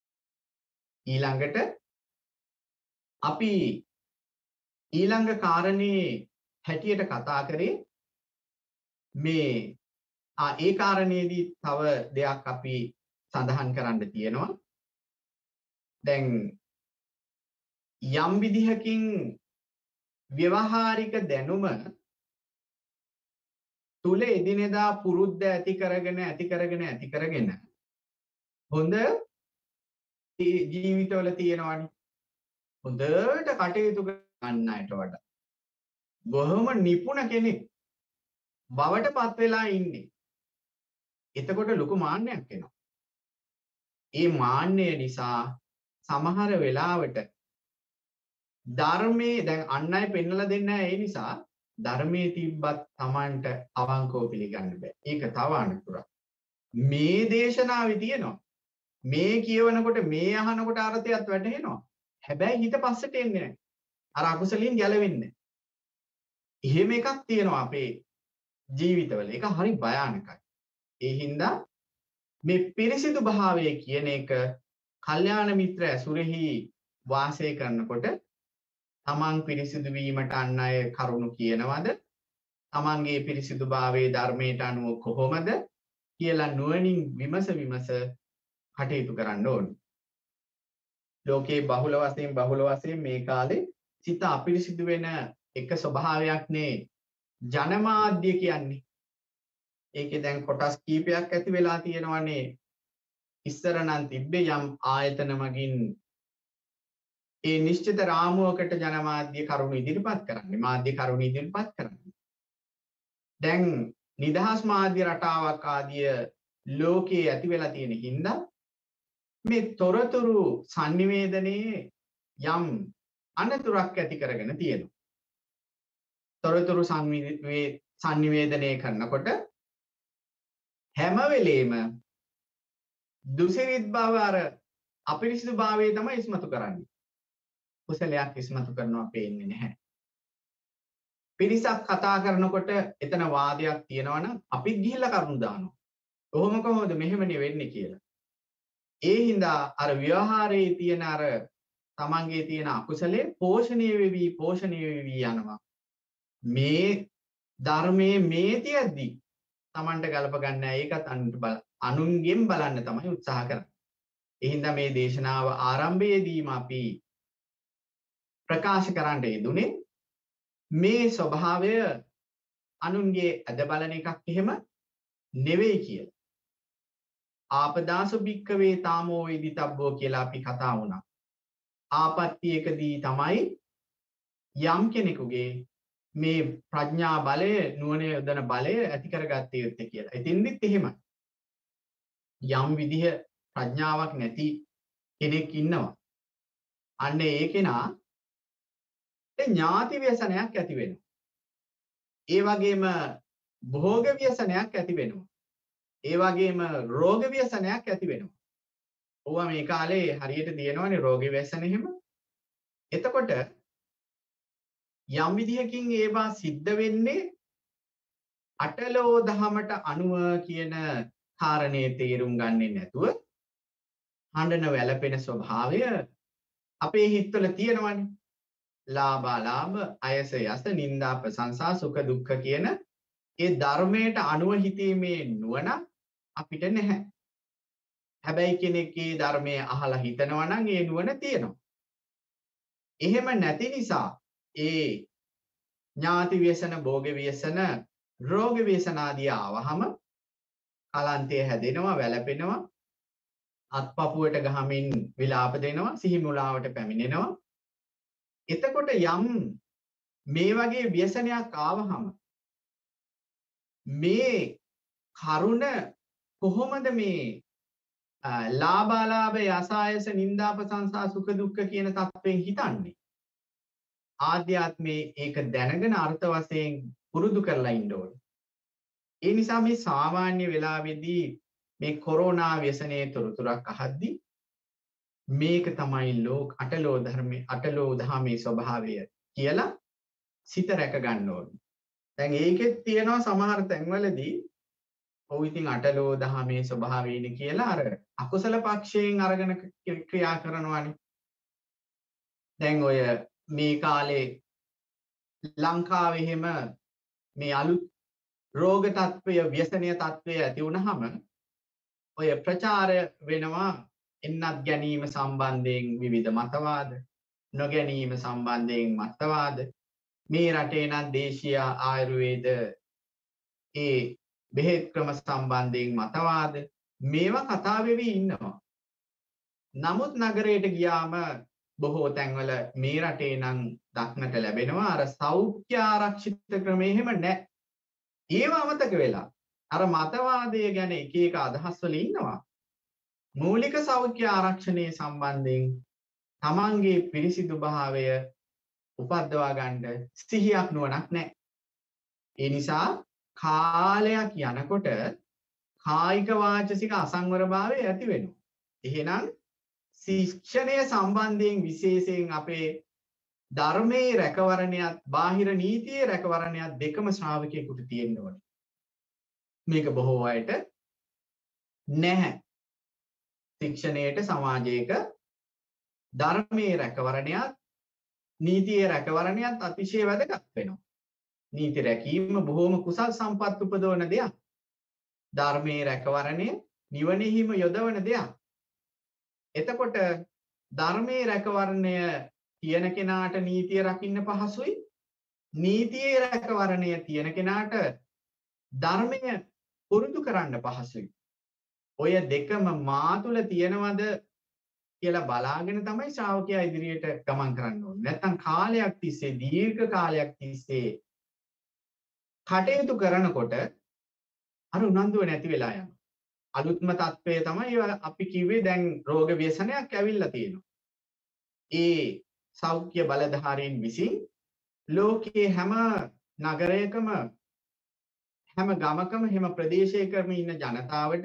ඊළඟට අපි ඊළඟ කාරණේ හැටියට කතා කරේ මේ ඒ කාරණේදී තව දෙයක් අපි සඳහන් කරන්න තියෙනවා. දැන් යම් විදිහකින් ව්‍යවහාරික දැනුම තුල එදිනෙදා පුරුද්ද ඇති කරගෙන හොඳ ජීවිතවල තියෙනවානේ. හොඳට කටයුතු කරන්න අයට වඩා බොහොම නිපුණ කෙනෙක් බවට පත් වෙලා ඉන්නේ. එතකොට ලොකු මාන්නයක් එනවා. ඒ මාන්නය නිසා සමහර වෙලාවට ධර්මයේ දැන් අන් අය පෙන්වලා දෙන්නේ නැහැ. ඒ නිසා ධර්මයේ තිබ්බත් Tamanට අවංකව පිළිගන්න බෑ. ඒක තව අනුතරක්. මේ දේශනාවේ තියෙනවා. මේ කියවනකොට මේ අහනකොට අර්ථයත් වැටහෙනවා. හැබැයි හිත පස්සට එන්නේ නැහැ. අර අකුසලින් ගැලවෙන්නේ. එහෙම එකක් තියෙනවා අපේ ජීවිතවල. ඒක හරි භයානකයි. ඒ හින්දා මේ පිරිසිදු භාවය කියන එක කල්යාණ මිත්‍ර ඇසුරෙහි වාසය කරනකොට තමන් පිරිසිදු වීමට අන් අය කරුණු කියනවද? තමන්ගේ පිරිසිදු භාවයේ ධර්මයට අනුව කොහොමද කියලා නුවණින් විමස කටයුතු කරන්න ඕනේ. ලෝකේ බහුල වශයෙන් මේ කාලේ සිත අපිරිසිදු වෙන එක ස්වභාවයක් නේ ජනමාධ්‍ය කියන්නේ. ඒකේ දැන් කොටස් කීපයක් ඇති වෙලා තියෙනවානේ. ඉස්සර නම් තිබ්බේ යම් ආයතන මගින් ඒ නිශ්චිත රාමුවකට ජනමාධ්‍ය කරුණු ඉදිරිපත් කරන්නේ, මාධ්‍ය කරුණු ඉදිරිපත් කරන්නේ. දැන් නිදහස් මාධ්‍ය රටාවක් ආදිය ලෝකයේ ඇති වෙලා තියෙන හින්දා මේ තොරතුරු sannivedanයේ යම් අනතුරක් ඇති කරගෙන තියෙනවා. තොරතුරු sannivedanය කරනකොට හැම වෙලේම දුසිරිත් බව අර අපිරිසිදු භාවය තමයි ඉස්මතු කරන්නේ. කුසලයක් ඉස්මතු කරනවා පේන්නේ නැහැ. පිරිසක් කතා කරනකොට එතන වාදයක් තියෙනවා නම් අපිත් ගිහිල්ලා කරුණු දානවා. කොහොම කොහොමද මෙහෙමනේ වෙන්නේ කියලා. ඒ හින්දා අර ව්‍යවහාරයේ තියෙන අර තමන්ගේ තියෙන අකුසලයේ පෝෂණය වෙවි යනවා. මේ ධර්මයේ මේ තියද්දි තමන්ට ගලප ගන්න ඒකත් අනුන්ගෙන් බලන්න තමයි උත්සාහ කරන්නේ. ඒ හින්දා මේ දේශනාව ආරම්භයේදීම අපි ප්‍රකාශ කරන්න යෙදුනේ මේ ස්වභාවය අනුන්ගේ අද බලන එකක් එහෙම නෙවෙයි කියලා. ආපදාසු භික්කවේ තාමෝ වේදිතබ්බෝ කියලා අපි කතා වුණා. ආපත්‍යයකදී තමයි යම් කෙනෙකුගේ මේ ප්‍රඥා බලය නුවණ යොදන බලය ඇති කරගත්තේ යුත්තේ කියලා. ඉතින්දිත් එහෙමයි. යම් විදිහ ප්‍රඥාවක් නැති කෙනෙක් ඉන්නවා. අන්න ඒ කෙනා ඥාති ව්‍යසනයක් ඇති වෙනවා. ඒ වගේම භෝග ව්‍යසනයක් ඇති වෙනවා. ඒ වගේම රෝග ව්‍යසනයක් ඇති වෙනවා. ඕවා මේ කාලේ හරියට දිනනවනේ රෝග ව්‍යසන එහෙම. එතකොට යම් විදිහකින් ඒවා සිද්ධ වෙන්නේ අටලෝ දහමට අනුව කියන කාරණේ තේරුම් ගන්නේ නැතුව හඬන වැළපෙන ස්වභාවය අපේ හිතවල තියෙනවනේ. ලාභාලාභ අයස යස නිന്ദා ප්‍රශංසා සුඛ දුක්ඛ කියන ඒ ධර්මයට අනුව හිතීමේ නුවණ අපිට නැහැ. හැබැයි කෙනෙක්ගේ ධර්මයේ අහලා හිතනවා නම් ඒ නුවණ තියෙනවා. එහෙම නැති නිසා ඒ ඥාති ව්‍යසන භෝග ව්‍යසන රෝග ව්‍යසන ආදී ආවහම කලන්තය හැදෙනවා වැළපෙනවා අත්පපුවට ගහමින් විලාප දෙනවා සිහි මුලාවට පැමිණෙනවා. එතකොට යම් මේ වගේ ව්‍යසනයක් ආවහම මේ කරුණ කොහොමද මේ ලාභාලාභ යසායස නිന്ദා ප්‍රශංසා සුඛ දුක්ඛ කියන තත්ත්වයෙන් හිතන්නේ? ආධ්‍යාත්මේ ඒක දැනගෙන අර්ථ වශයෙන් පුරුදු කරලා ඉන්න ඕනේ. ඒ නිසා මේ සාමාන්‍ය වෙලාවේදී මේ කොරෝනා ව්‍යසනයේ තොරතුරක් අහද්දී මේක තමයි අටලෝ ධර්මයේ අටලෝ දහමේ ස්වභාවය කියලා සිත රැක ගන්න ඕනේ. දැන් ඒකෙත් තියෙනවා සමහර තැන්වලදී ඔව් ඉතින් අටලෝ දහමේ ස්වභාවයනේ කියලා අර අකුසල පක්ෂයෙන් අරගෙන ක්‍රියා කරනවානේ. දැන් ඔය මේ කාලේ ලංකාවේ එහෙම මේ අලුත් රෝග තත්ත්වය ව්‍යසනීය තත්ත්වය ඇති වුනහම ඔය ප්‍රචාර වෙනවා එන්නත් ගැනීම සම්බන්ධයෙන් විවිධ මතවාද නොගැනීම සම්බන්ධයෙන් මතවාද මේ රටේ නම් දේශීය ආයුර්වේද ඒ බෙහෙත් ක්‍රම සම්බන්ධයෙන් මතවාද මේවා කතා වෙවි ඉන්නවා. නමුත් නගරයට ගියාම බොහෝ තැන්වල මේ රටේ නම් දක්නට ලැබෙනවා අර සෞඛ්‍ය ආරක්ෂිත ක්‍රමය එහෙම නැහැ. ඒව අමතක වෙලා අර මතවාදය ගැන එක එක අදහස් වල ඉන්නවා. මූලික සෞඛ්‍ය ආරක්ෂණය සම්බන්ධයෙන් තමන්ගේ පිරිසිදු භාවය උපද්දවා ගන්න සිහියක් නුවණක් නැහැ. ඒ නිසා කාලයක් යනකොට කායික වාචසික අසංවරභාවය ඇති වෙනවා. එහෙනම් ශික්ෂණය සම්බන්ධයෙන් විශේෂයෙන් අපේ ධර්මයේ රැකවරණයත් බාහිර නීතියේ රැකවරණයත් දෙකම ශ්‍රාවකයෙකුට තියෙන්න ඕනේ. මේක බොහෝ අයට නැහැ. ශික්ෂණයට සමාජයක ධර්මයේ රැකවරණයත් නීතියේ රැකවරණයත් අතිශය වැදගත් වෙනවා. නීති රැකීම බොහෝම කුසල් සම්පත් උපදවන දෙයක්. ධර්මයේ රැකවරණය නිවනෙහිම යොදවන දෙයක්. එතකොට ධර්මයේ රැකවරණය තියෙන කෙනාට නීතිය රකින්න පහසුයි. නීතියේ රැකවරණය තියෙන කෙනාට ධර්මය පුරුදු කරන්න පහසුයි. ඔය දෙකම මා තුල තියෙනවද කියලා බලාගෙන තමයි ශ්‍රාවකයා ඉදිරියට ගමන් කරන්න ඕනේ. නැත්තම් කාලයක් තිස්සේ දීර්ඝ කාලයක් තිස්සේ කටයුතු කරනකොට අර උනන්දුව නැති වෙලා යනවා. අලුත්ම තත්ත්වය තමයි අපි කිව්වේ දැන් රෝග ව්‍යසනයක් ඇවිල්ලා තියෙනවා. ඒ සෞඛ්‍ය බලධාරීන් විසින් ලෝකයේ හැම නගරයකම හැම ගමකම හැම ප්‍රදේශයකම ඉන්න ජනතාවට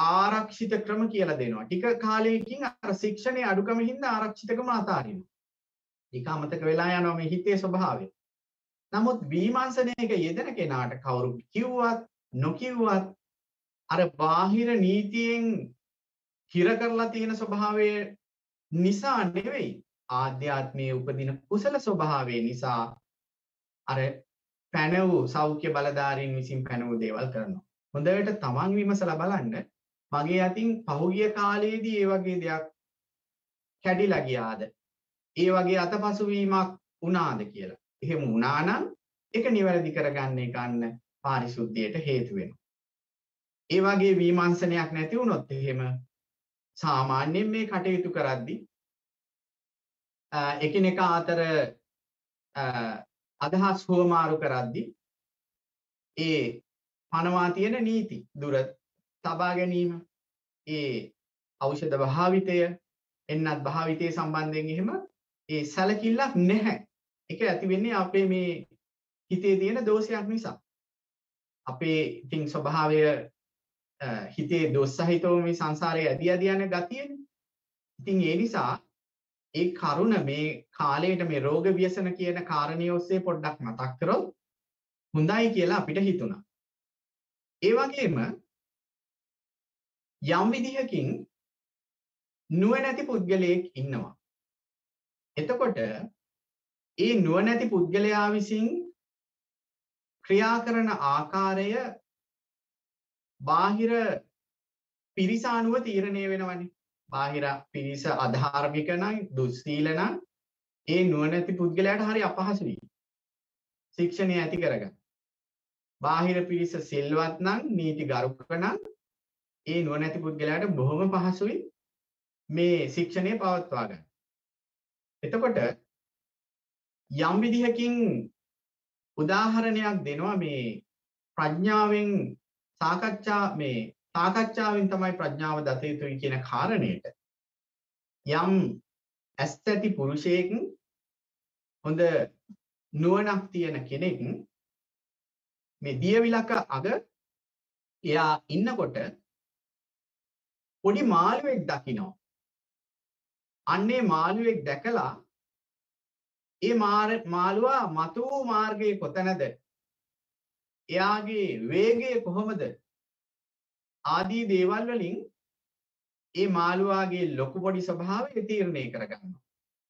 ආරක්ෂිත ක්‍රම කියලා දෙනවා. ටික කාලයකින් අර ශික්ෂණයේ අඩුකම හින්දා ආරක්ෂිතකම අතාරිනවා. ඒක අමතක වෙලා යනවා මේ හිතේ ස්වභාවය. නමුත් විමර්ශනයක යෙදෙන කෙනාට කවුරු කිව්වත් නොකිව්වත් අර බාහිර නීතියෙන් හිර කරලා තියෙන ස්වභාවය නිසා නෙවෙයි ආධ්‍යාත්මයේ උපදින කුසල ස්වභාවය නිසා අර පැනවූ සෞඛ්‍ය බලධාරීන් විසින් පැනවූ දේවල් කරනවා. හොඳට තමන් විමසලා බලන්න මගේ අතින් පහුගිය කාලයේදී ඒ වගේ දෙයක් කැඩිලා ගියාද? ඒ වගේ අතපසුවීමක් වුණාද කියලා. එහෙම වුණා නම් ඒක නිවැරදි කරගන්න එක අන්න පාරිශුද්ධියට හේතු වෙනවා. ඒ වගේ විමර්ශනයක් නැති වුණොත් එහෙම සාමාන්‍යයෙන් මේ කටයුතු කරද්දී එකිනෙකා අතර අදහස් හුවමාරු කරද්දී ඒ පනවා තියෙන නීති දුර තබා ගැනීම ඒ ඖෂධ භාවිතය එන්නත් භාවිතය සම්බන්ධයෙන් එහෙම ඒ සැලකිල්ලක් නැහැ. ඒක ඇති වෙන්නේ අපේ මේ හිතේ තියෙන දෝෂයක් නිසා. අපේ ඉතින් ස්වභාවය හිතේ දෝෂ සහිතව මේ සංසාරයේ ඇදී යන ගතියනේ. ඉතින් ඒ නිසා ඒ කරුණ මේ කාලයට මේ රෝග ව්‍යසන කියන කාරණිය ඔස්සේ පොඩ්ඩක් මතක් කරොත් හොඳයි කියලා අපිට හිතුණා. ඒ වගේම යම් විදිහකින් නුවණැති පුද්ගලයෙක් ඉන්නවා. එතකොට ඒ නුවණැති පුද්ගලයා විසින් ක්‍රියා කරන ආකාරය බාහිර පිරිස අනුව තීරණය වෙනවනේ. බාහිර පිරිස අධාර්මික නම් දුස්සීල නම් ඒ නුවණැති පුද්ගලයාට හරි අපහසුයි. ශික්ෂණය ඇති කරගන්න. බාහිර පිරිස සිල්වත් නම් නීති ගරුක නම් ඒ නුවණැති පුද්ගලයාට බොහොම පහසුයි මේ ශික්ෂණය පවත්වා ගන්න. එතකොට යම් විදිහකින් උදාහරණයක් දෙනවා මේ ප්‍රඥාවෙන් සාකච්ඡාවෙන් තමයි ප්‍රඥාව දත යුතුයි කියන කාරණයට. යම් ඇස්තැති පුරුෂයෙක් හොඳ නුවණක් තියෙන කෙනෙක් මේ දියවිලක අග එයා ඉන්නකොට පොඩි මාළුවෙක් දකිනවා. අන්නේ මාළුවෙක් දැකලා ඒ මාළුවා මතු වූ මාර්ගයේ කොතනද? එයාගේ වේගය කොහොමද? ආදී දේවල් වලින් ඒ මාළුවාගේ ලොකු පොඩි ස්වභාවය තීරණය කරගන්නවා.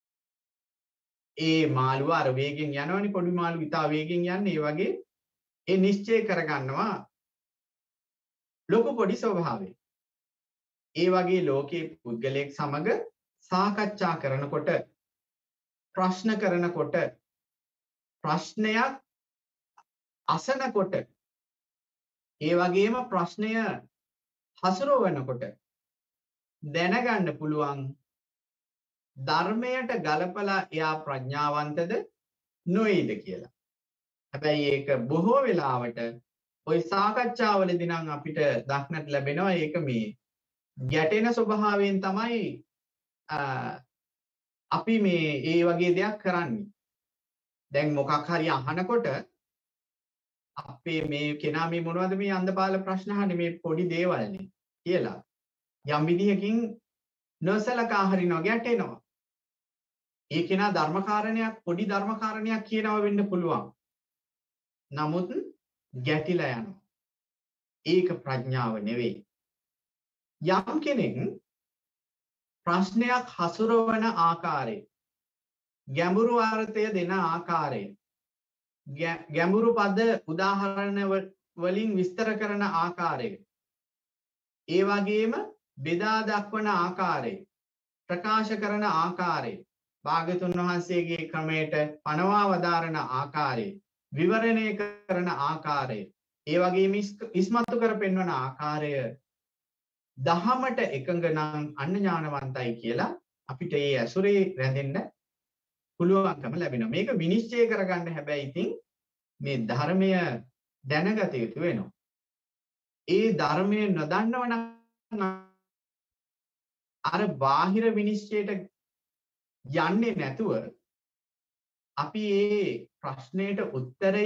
ඒ මාළුවා අර වේගෙන් යනවනේ පොඩි මාළු ඉතා වේගෙන් යන්නේ ඒ වගේ ඒ නිශ්චය කරගන්නවා ලොකු පොඩි ස්වභාවය. ඒ වගේ ලෝකයේ පුද්ගලයෙක් සමග සාකච්ඡා කරනකොට ප්‍රශ්න කරනකොට ප්‍රශ්නයක් අසනකොට ඒ වගේම ප්‍රශ්නය හසුරවනකොට දැනගන්න පුළුවන් ධර්මයට ගලපලා එයා ප්‍රඥාවන්තද නොවේද කියලා. හැබැයි ඒක බොහෝ වෙලාවට ওই සාකච්ඡාවලදී නම් අපිට දක්නට ලැබෙනවා ඒක මේ ගැටෙන ස්වභාවයෙන් තමයි අපි මේ ඒ වගේ දෙයක් කරන්නේ. දැන් මොකක් හරි අහනකොට අපේ මේ කෙනා මේ මොනවද මේ අන්දපාල ප්‍රශ්න අහන්නේ මේ පොඩි දේවල්නේ කියලා යම් විදිහකින් නොසලකා හරිනවා ගැටෙනවා. ඒ කෙනා ධර්මකාරණයක් පොඩි ධර්මකාරණයක් කියනවා වෙන්න පුළුවන්. නමුත් ගැටිලා යනවා. ඒක ප්‍රඥාව නෙවෙයි. යම් කෙනෙක් ප්‍රශ්නයක් හසුරවන ආකාරය, ගැඹුරු අර්ථය දෙන ආකාරය, ගැඹුරු පද උදාහරණ වලින් විස්තර කරන ආකාරය, ඒ වගේම බෙදා දක්වන ආකාරය, ප්‍රකාශ කරන ආකාරය, භාග්‍යතුන් වහන්සේගේ ක්‍රමයට පනවා වදාරන ආකාරය, විවරණය කරන ආකාරය, ඒ වගේම ඉස්මතු කර පෙන්වන ආකාරය දහමට එකඟ නම් අන්න ඥානවන්තයි කියලා අපිට ඒ ඇසුරේ රැඳෙන්න පුළුවන්කම ලැබෙනවා. මේක විනිශ්චය කරගන්න හැබැයි ඉතින් මේ ධර්මය දැනගත යුතු වෙනවා. ඒ ධර්මය නොදන්නව නම් අර බාහිර විනිශ්චයට යන්නේ නැතුව අපි මේ ප්‍රශ්නයට උත්තරය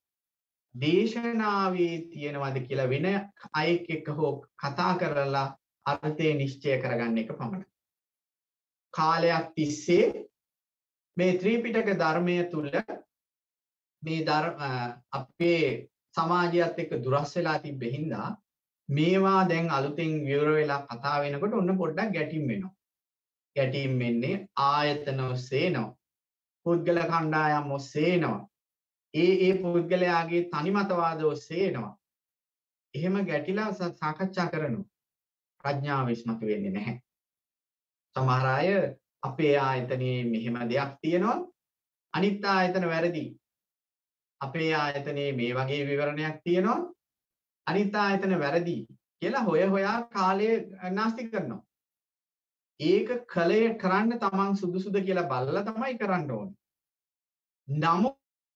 දේශනාවේ තියෙනවද කියලා වෙන අයෙක් එක්ක හෝ කතා කරලා අර්ථය නිශ්චය කරගන්න එක පමණයි. කාලයක් තිස්සේ මේ ත්‍රිපිටක ධර්මය තුල මේ අපේ සමාජයත් එක්ක දුරස් වෙලා තිබෙ හින්දා මේවා දැන් අලුතෙන් විවර වෙලා කතා වෙනකොට ඔන්න පොඩ්ඩක් ගැටීම් වෙනවා. ගැටීම් වෙන්නේ ආයතන ඔස්සේනවා. පුද්ගල කණ්ඩායම් ඔස්සේනවා. ඒ පුද්ගලයාගේ තනිමතවාද ඔස්සේනවා. එහෙම ගැටිලා සාකච්ඡා කරනවා. ප්‍රඥාව ඉස්මතු වෙන්නේ නැහැ. සමහර අය අපේ ආයතනයේ මෙහෙම දෙයක් තියෙනවා. අනිත් ආයතන වැරදි. අපේ ආයතනයේ මේ වගේ විවරණයක් තියෙනවා. අනිත් ආයතන වැරදි කියලා හොයා කාලය නාස්ති කරනවා. ඒක කලය කරන්න තමන් සුදුසුද කියලා බලලා තමයි කරන්න ඕනේ. නමුත්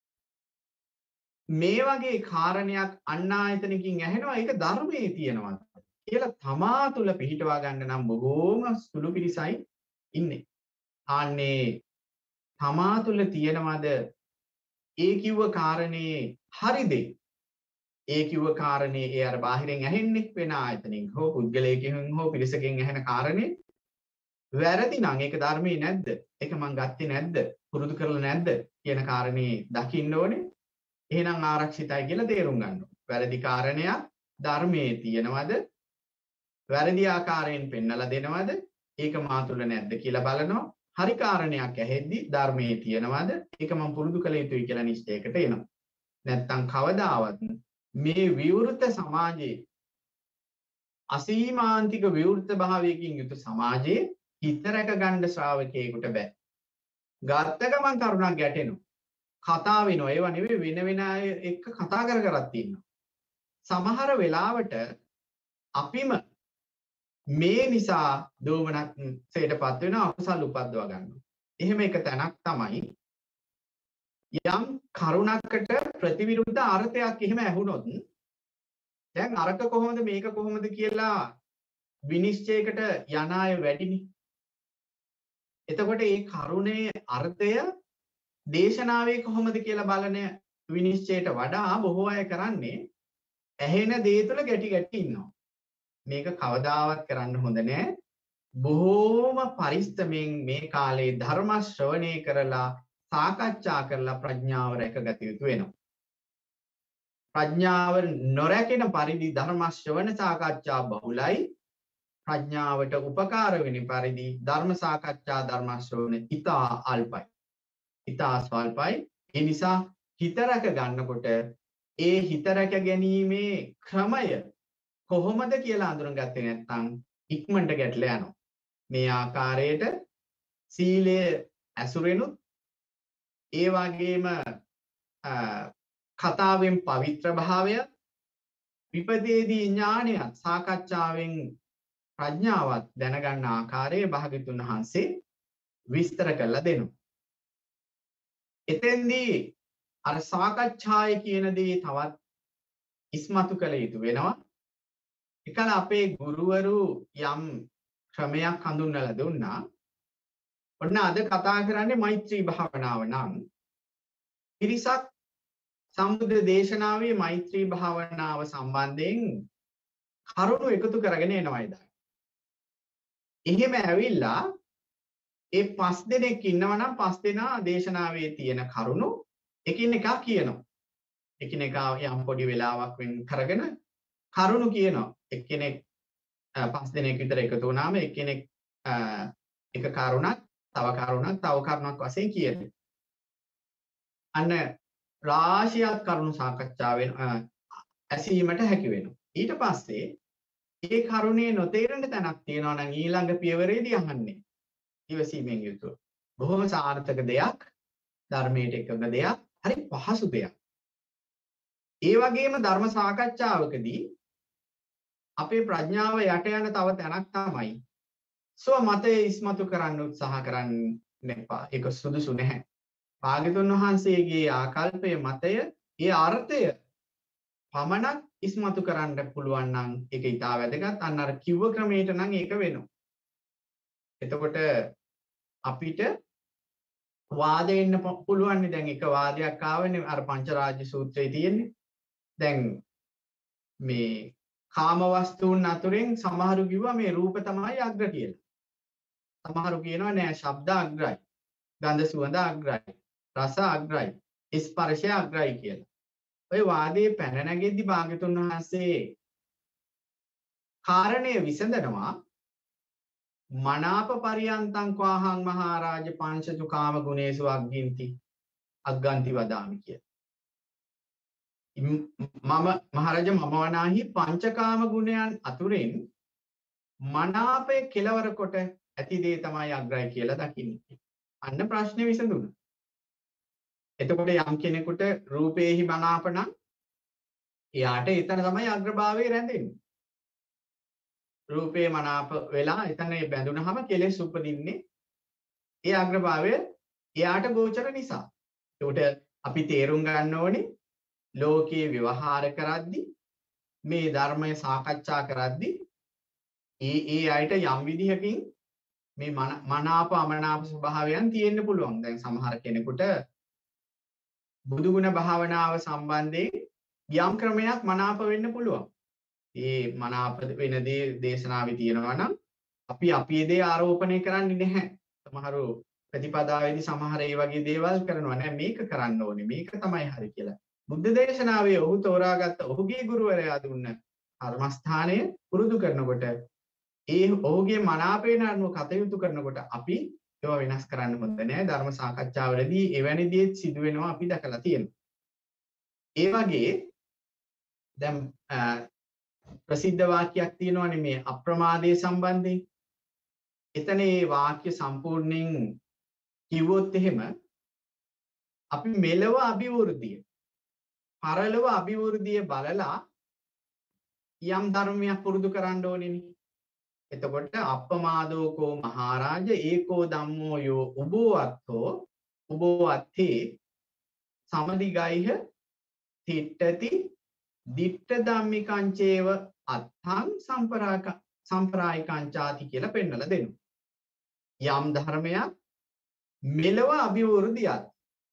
මේ වගේ කාරණයක් අන් ආයතනකින් ඇහෙනවා ඒක ධර්මයේ තියෙනවා කියලා තමා තුල පිහිටවා ගන්න නම් බොහෝම සුළු පිරිසයි ඉන්නේ. ආන්නේ තමා තුල තියෙනවද ඒ කිව්ව කාරණේ හරිද? ඒ කිව්ව කාරණේ ඒ අර බාහිරින් ඇහෙන්නේ වෙන ආයතනින් හෝ පුද්ගලයෙකින් හෝ පිරිසකින් ඇහෙන කාරණේ වැරදි නම් ඒක ධර්මයේ නැද්ද? ඒක මං ගත්තේ නැද්ද? පුරුදු කරලා නැද්ද? කියන කාරණේ දකින්න ඕනේ. එහෙනම් ආරක්ෂිතයි කියලා තේරුම් ගන්න ඕනේ. වැරදි කාරණයක් ධර්මයේ තියෙනවද? වැරදි ආකාරයෙන් පෙන්වලා දෙනවද? ඒක මා තුල නැද්ද කියලා බලනවා. හරි කාරණයක් ඇහෙද්දි ධර්මයේ තියෙනවද? ඒක මම පුරුදු කළ යුතුයි කියලා නිශ්චයකට එනවා. නැත්තම් කවදාවත් මේ විවෘත සමාජයේ අසීමාන්තික විවෘත භාවයකින් යුතු සමාජයේ හිත රැක ගන්න ශ්‍රාවකයෙකුට බෑ. ගත්ත ගමන් කරුණක් ගැටෙනවා. කතා වෙනවා. ඒව නෙවෙයි වෙන අය එක්ක කතා කරත් ඉන්නවා. සමහර වෙලාවට අපිම මේ නිසා දෝමනක් සේටපත් වෙන අකුසල් උපද්දව ගන්නවා. එහෙම එක තැනක් තමයි යම් කරුණකට ප්‍රතිවිරුද්ධ අර්ථයක් එහෙම ඇහුනොත් දැන් අරක කොහොමද මේක කොහොමද කියලා විනිශ්චයකට යන අය වැඩිනේ. එතකොට මේ කරුණේ අර්ථය දේශනාවේ කොහොමද කියලා බලන විනිශ්චයට වඩා බොහෝ අය කරන්නේ ඇහෙන දේ තුළ ගැටි ඉන්නවා. මේක කවදාවත් කරන්න හොඳ නෑ. බොහෝම පරිස්සමෙන් මේ කාලේ ධර්ම ශ්‍රවණය කරලා සාකච්ඡා කරලා ප්‍රඥාව රැකගත යුතු වෙනවා. ප්‍රඥාව නොරැකෙන පරිදි ධර්ම ශ්‍රවණ සාකච්ඡා බහුලයි. ප්‍රඥාවට උපකාර වෙන පරිදි ධර්ම සාකච්ඡා ධර්ම ශ්‍රවණ ඉතා අල්පයි. ඉතා ස්වල්පයි. ඒ නිසා හිත රැක ගන්නකොට ඒ හිත රැක ගැනීමේ ක්‍රමය කොහොමද කියලා අඳුරගත්තේ නැත්නම් ඉක්මනට ගැටලා යනවා. මේ ආකාරයට සීලය ඇසුරෙනුත් ඒ වගේම කතාවෙන් පවිත්‍ර භාවය විපදේදී ඥානය සාකච්ඡාවෙන් ප්‍රඥාවත් දැනගන්න ආකාරයේ භාග්‍යතුන් වහන්සේ විස්තර කරලා දෙනවා. එතෙන්දී අර සාකච්ඡාය කියන දේ තවත් ඉස්මතු කළ යුතු වෙනවා. එකල අපේ ගුරුවරු යම් ක්‍රමයක් හඳුන්වලා දුන්නා. ඔන්න අද කතා කරන්නේ මෛත්‍රී භාවනාව නම් පිරිසක් සම්බුද්ධ දේශනාවේ මෛත්‍රී භාවනාව සම්බන්ධයෙන් කරුණු එකතු කරගෙන එනවා ඉදා. එහෙම ඇවිල්ලා ඒ 5 දෙනෙක් ඉන්නවා නම් 5 දෙනා දේශනාවේ තියෙන කරුණු එකිනෙක කියනවා. එකිනෙක යම් පොඩි වෙලාවක් වෙන් කරගෙන කරුණු කියනවා. එක්කෙනෙක් 5 දෙනෙක් විතර එකතු වුණාම එක්කෙනෙක් එක කරුණක් තව කරුණක් වශයෙන් කියනවා. අන්න රාශියක් කරුණු සාකච්ඡාවෙන් ඇසීමට හැකි වෙනවා. ඊට පස්සේ ඒ කරුණේ නොතේරෙන තැනක් තියෙනවා නම් ඊළඟ පියවරේදී අහන්නේ. ඉවසීමෙන් යුතුව. බොහොම සාර්ථක දෙයක්, ධර්මයට එකඟ දෙයක්, හරි පහසු දෙයක්. ඒ වගේම ධර්ම සාකච්ඡාවකදී අපේ ප්‍රඥාව යට යන තව තැනක් තමයි සෝ මතය ඉස්මතු කරන්න උත්සාහ කරන්න එපා. ඒක සුදුසු නැහැ. භාග්‍යවතුන් වහන්සේගේ ආකල්පය මතය ඒ අර්ථය පමණක් ඉස්මතු කරන්න පුළුවන් නම් ඒක ඉතා වැදගත්. අන්න අර කිව්ව ක්‍රමයට නම් ඒක වෙනවා. එතකොට අපිට වාදෙන්න පුළුවන්. දැන් එක වාදයක් ආවනේ අර පංචරාජ්‍ය සූත්‍රයේ තියෙන්නේ. දැන් මේ කාම වස්තුන් අතුරෙන් සමහරු කිව්වා මේ රූප තමයි අග්‍ර කියලා. සමහරු කියනවා නෑ ශබ්ද අග්‍රයි. ගන්ධ සුවඳ අග්‍රයි. රස අග්‍රයි. ස්පර්ශය අග්‍රයි කියලා. ඔය වාදයේ පැන නැගෙද්දි භාග්‍යතුන් වහන්සේ කාරණය විසඳනවා මනාප පරියන්තං කවාහං මහරජ පංචතු කාම ගුණේසු අග්ගින්ති අග්ගන්ති වදාමි කියලා. මම මහරජ මම වනාහි පංචකාම ගුණයන් අතුරෙන් මනාපය කෙලවර කොට ඇති දේ තමයි අග්‍රයි කියලා දකින්නේ. අන්න ප්‍රශ්නේ විසඳුණා. එතකොට යම් කෙනෙකුට රූපේහි මනාප නම් එයාට එතන තමයි අග්‍රභාවය රැඳෙන්නේ. රූපේ මනාප වෙලා එතන බැඳුනහම කෙලෙස් උපදින්නේ ඒ අග්‍රභාවය එයාට ගෝචර නිසා. ඒකට අපි තේරුම් ගන්න ඕනේ ලෝකයේ ව්‍යවහාර කරද්දී මේ ධර්මය සාකච්ඡා කරද්දී ඒ අයට යම් විදිහකින් මේ මනාප අමනාප ස්වභාවයන් තියෙන්න පුළුවන්. දැන් සමහර කෙනෙකුට බුදුගුණ භාවනාව සම්බන්ධයෙන් යම් ක්‍රමයක් මනාප වෙන්න පුළුවන්. ඒ මනාප වෙන දේ දේශනාවේ තියෙනවා නම් අපි ඒ දේ ආරෝපණය කරන්නේ නැහැ. සමහරව ප්‍රතිපදාවේදී සමහර ඒ වගේ දේවල් කරනවා නෑ මේක කරන්න ඕනේ මේක තමයි හරි කියලා. බුද්ධ දේශනාවේ ඔහු තෝරාගත්ත ඔහුගේ ගුරුවරයා දුන්න කර්මස්ථානය පුරුදු කරනකොට ඒ ඔහුගේ මනාපේන අනුව කටයුතු කරනකොට අපි ඒවා වෙනස් කරන්න හොඳ නෑ. ධර්ම සාකච්ඡාවලදී එවැනි දේ සිදු වෙනවා අපි දැකලා තියෙනවා. ඒ වගේ දැන් ප්‍රසිද්ධ වාක්‍යයක් තියෙනවානේ මේ අප්‍රමාදයේ සම්බන්ධයෙන්. එතන මේ වාක්‍ය සම්පූර්ණයෙන් කිව්වොත් එහෙම අපි මෙලව අභිවෘද්ධිය පරලොව අභිවෘද්ධිය බලලා යම් ධර්මයක් පුරුදු කරන්න ඕනේනේ. එතකොට අප්පමාදෝකෝ මහරජ ඒකෝ ධම්මෝ යෝ උබෝ අත්තේ සමදිගයිහ තිට්ඨති දිට්ඨ ධම්මිකංචේව අත්තං සම්ප්‍රායිකංචාති කියලා පෙන්නලා දෙනවා. යම් ධර්මයක් මෙලව අභිවෘද්ධියත්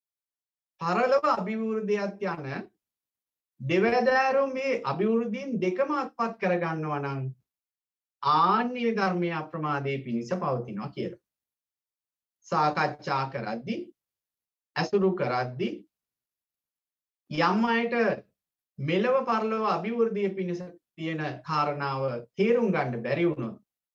පරලොව අභිවෘද්ධියත් යන දෙවැදෑරුම් මේ අභිවෘද්ධීන් දෙකම අත්පත් කරගන්නවා නම් ආන්‍ය ධර්මයේ අප්‍රමාදයේ පිණිස පවතිනවා කියලා. සාකච්ඡා කරද්දී අසුරු කරද්දී යම් අයට මෙලව පරලොව අභිවෘද්ධිය පිණිස තියෙන කාරණාව තේරුම් ගන්න බැරි වුණොත්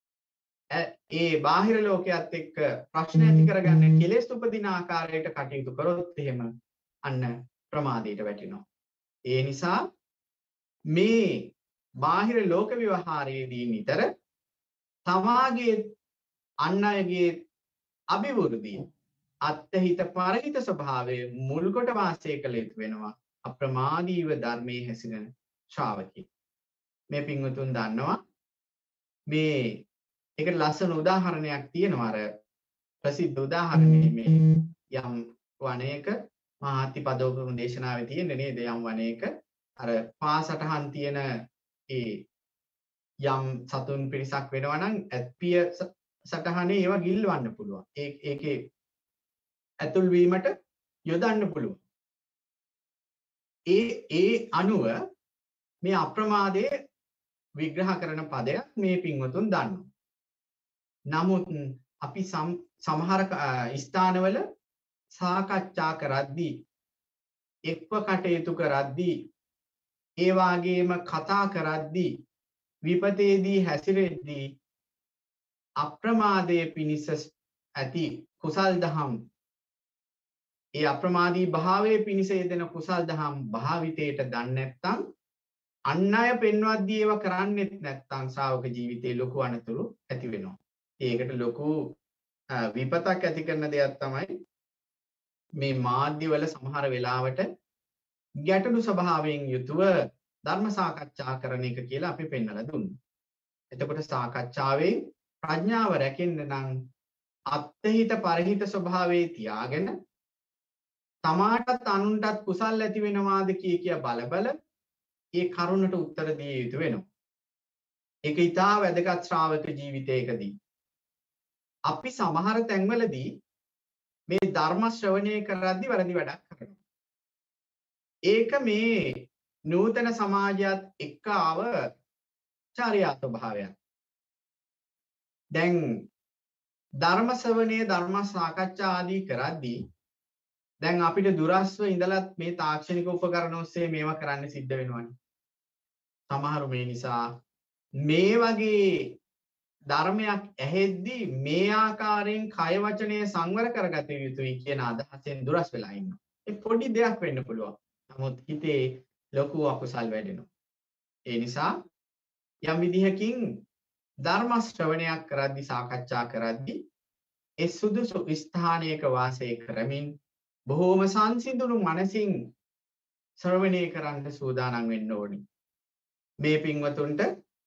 ඒ බාහිර ලෝකයක් එක්ක ප්‍රශ්න ඇති කරගන්න කෙලෙස් උපදින ආකාරයට කටයුතු කරොත් එහෙම අන්න ප්‍රමාදයට වැටෙනවා. ඒ නිසා මේ බාහිර ලෝක විවහාරයේදී නිතර තමාගේ අන් අයගේ අභිවෘද්ධිය අත්හිත පරහිත ස්වභාවය මුල් කොට වාසය කළ යුතු වෙනවා අප්‍රමාදීව ධර්මයේ හැසිරෙන ශ්‍රාවකෙක්. මේ පින්වතුන් දන්නවා මේ ඒකට ලස්සන උදාහරණයක් තියෙනවා. අර ප්‍රසිද්ධ උදාහරණේ මේ යම් වනයේක මහාතිපදෝපම දේශනාවේ තියෙන්නේ නේද? යම් වනයේක අර පාසටහන් තියෙන ඒ යම් සතුන් පිරිසක් වෙනවා නම් ඇත්පිය සටහනේ ඒවා ගිල්වන්න පුළුවන්. ඒකේ ඇතුල් වීමට යොදන්න පුළුවන්. ඒ අනුව මේ අප්‍රමාදයේ විග්‍රහ කරන පදයක් මේ පින්වතුන් දන්නවා. නමුත් අපි සමහර ස්ථානවල සාකච්ඡා කරද්දී එක්ව කටයුතු කරද්දී ඒ වගේම කතා කරද්දී විපතේදී හැසිරෙද්දී අප්‍රමාදයේ පිණිස ඇති කුසල් දහම් ඒ අප්‍රමාදී භාවයේ පිණිස යෙදෙන කුසල් දහම් භාවිතයට ගන්න නැත්නම් අන් අය පෙන්වද්දී ඒවා කරන්නේත් නැත්නම් ශ්‍රාවක ජීවිතේ ලොකු අනතුරු ඇති වෙනවා. ඒකට ලොකු විපතක් ඇති කරන දෙයක් තමයි මේ මාධ්‍යවල සමහර වෙලාවට ගැටළු ස්වභාවයෙන් යුතුව ධර්ම සාකච්ඡා කරන එක කියලා අපි පෙන්නලා දුන්නා. එතකොට සාකච්ඡාවේ ප්‍රඥාව රැකෙන්න නම් අත්හිත පරහිත ස්වභාවයේ තියාගෙන තමාටත් අනුන්ටත් කුසල් ඇති වෙනවාද කිය බල ඒ කරුණට උත්තර දිය යුතු වෙනවා. ඒක ඊටා වැදගත් ශ්‍රාවක ජීවිතයකදී අපි සමහර තැන්වලදී මේ ධර්ම ශ්‍රවණය කරද්දී වැරදි වැඩක් කරනවා. ඒක මේ නූතන සමාජයත් එක්ක ආව චර්යා ස්වභාවයක්. දැන් ධර්ම ශ්‍රවණයේ ධර්ම සාකච්ඡා ආදී කරද්දී දැන් අපිට දුරස්ව ඉඳලත් මේ තාක්ෂණික උපකරණ ඔස්සේ මේවා කරන්න සිද්ධ වෙනවානේ. සමහරු මේ නිසා මේ වගේ ධර්මයක් ඇහෙද්දී මේ ආකාරයෙන් කය වචනය සංවර කරගත යුතුයි කියන අදහසෙන් දුරස් වෙලා ඉන්නවා. ඒ පොඩි දෙයක් වෙන්න පුළුවන්. නමුත් හිතේ ලොකු අකුසල් වැඩෙනවා. ඒ නිසා යම් විදිහකින් ධර්ම ශ්‍රවණයක් කරද්දී සාකච්ඡා කරද්දී ඒ සුදුසු ස්ථානයක වාසය කරමින් බොහෝම සංසිඳුණු මනසින් ශ්‍රවණය කරන්න සූදානම් වෙන්න ඕනි. මේ පින්වතුන්ට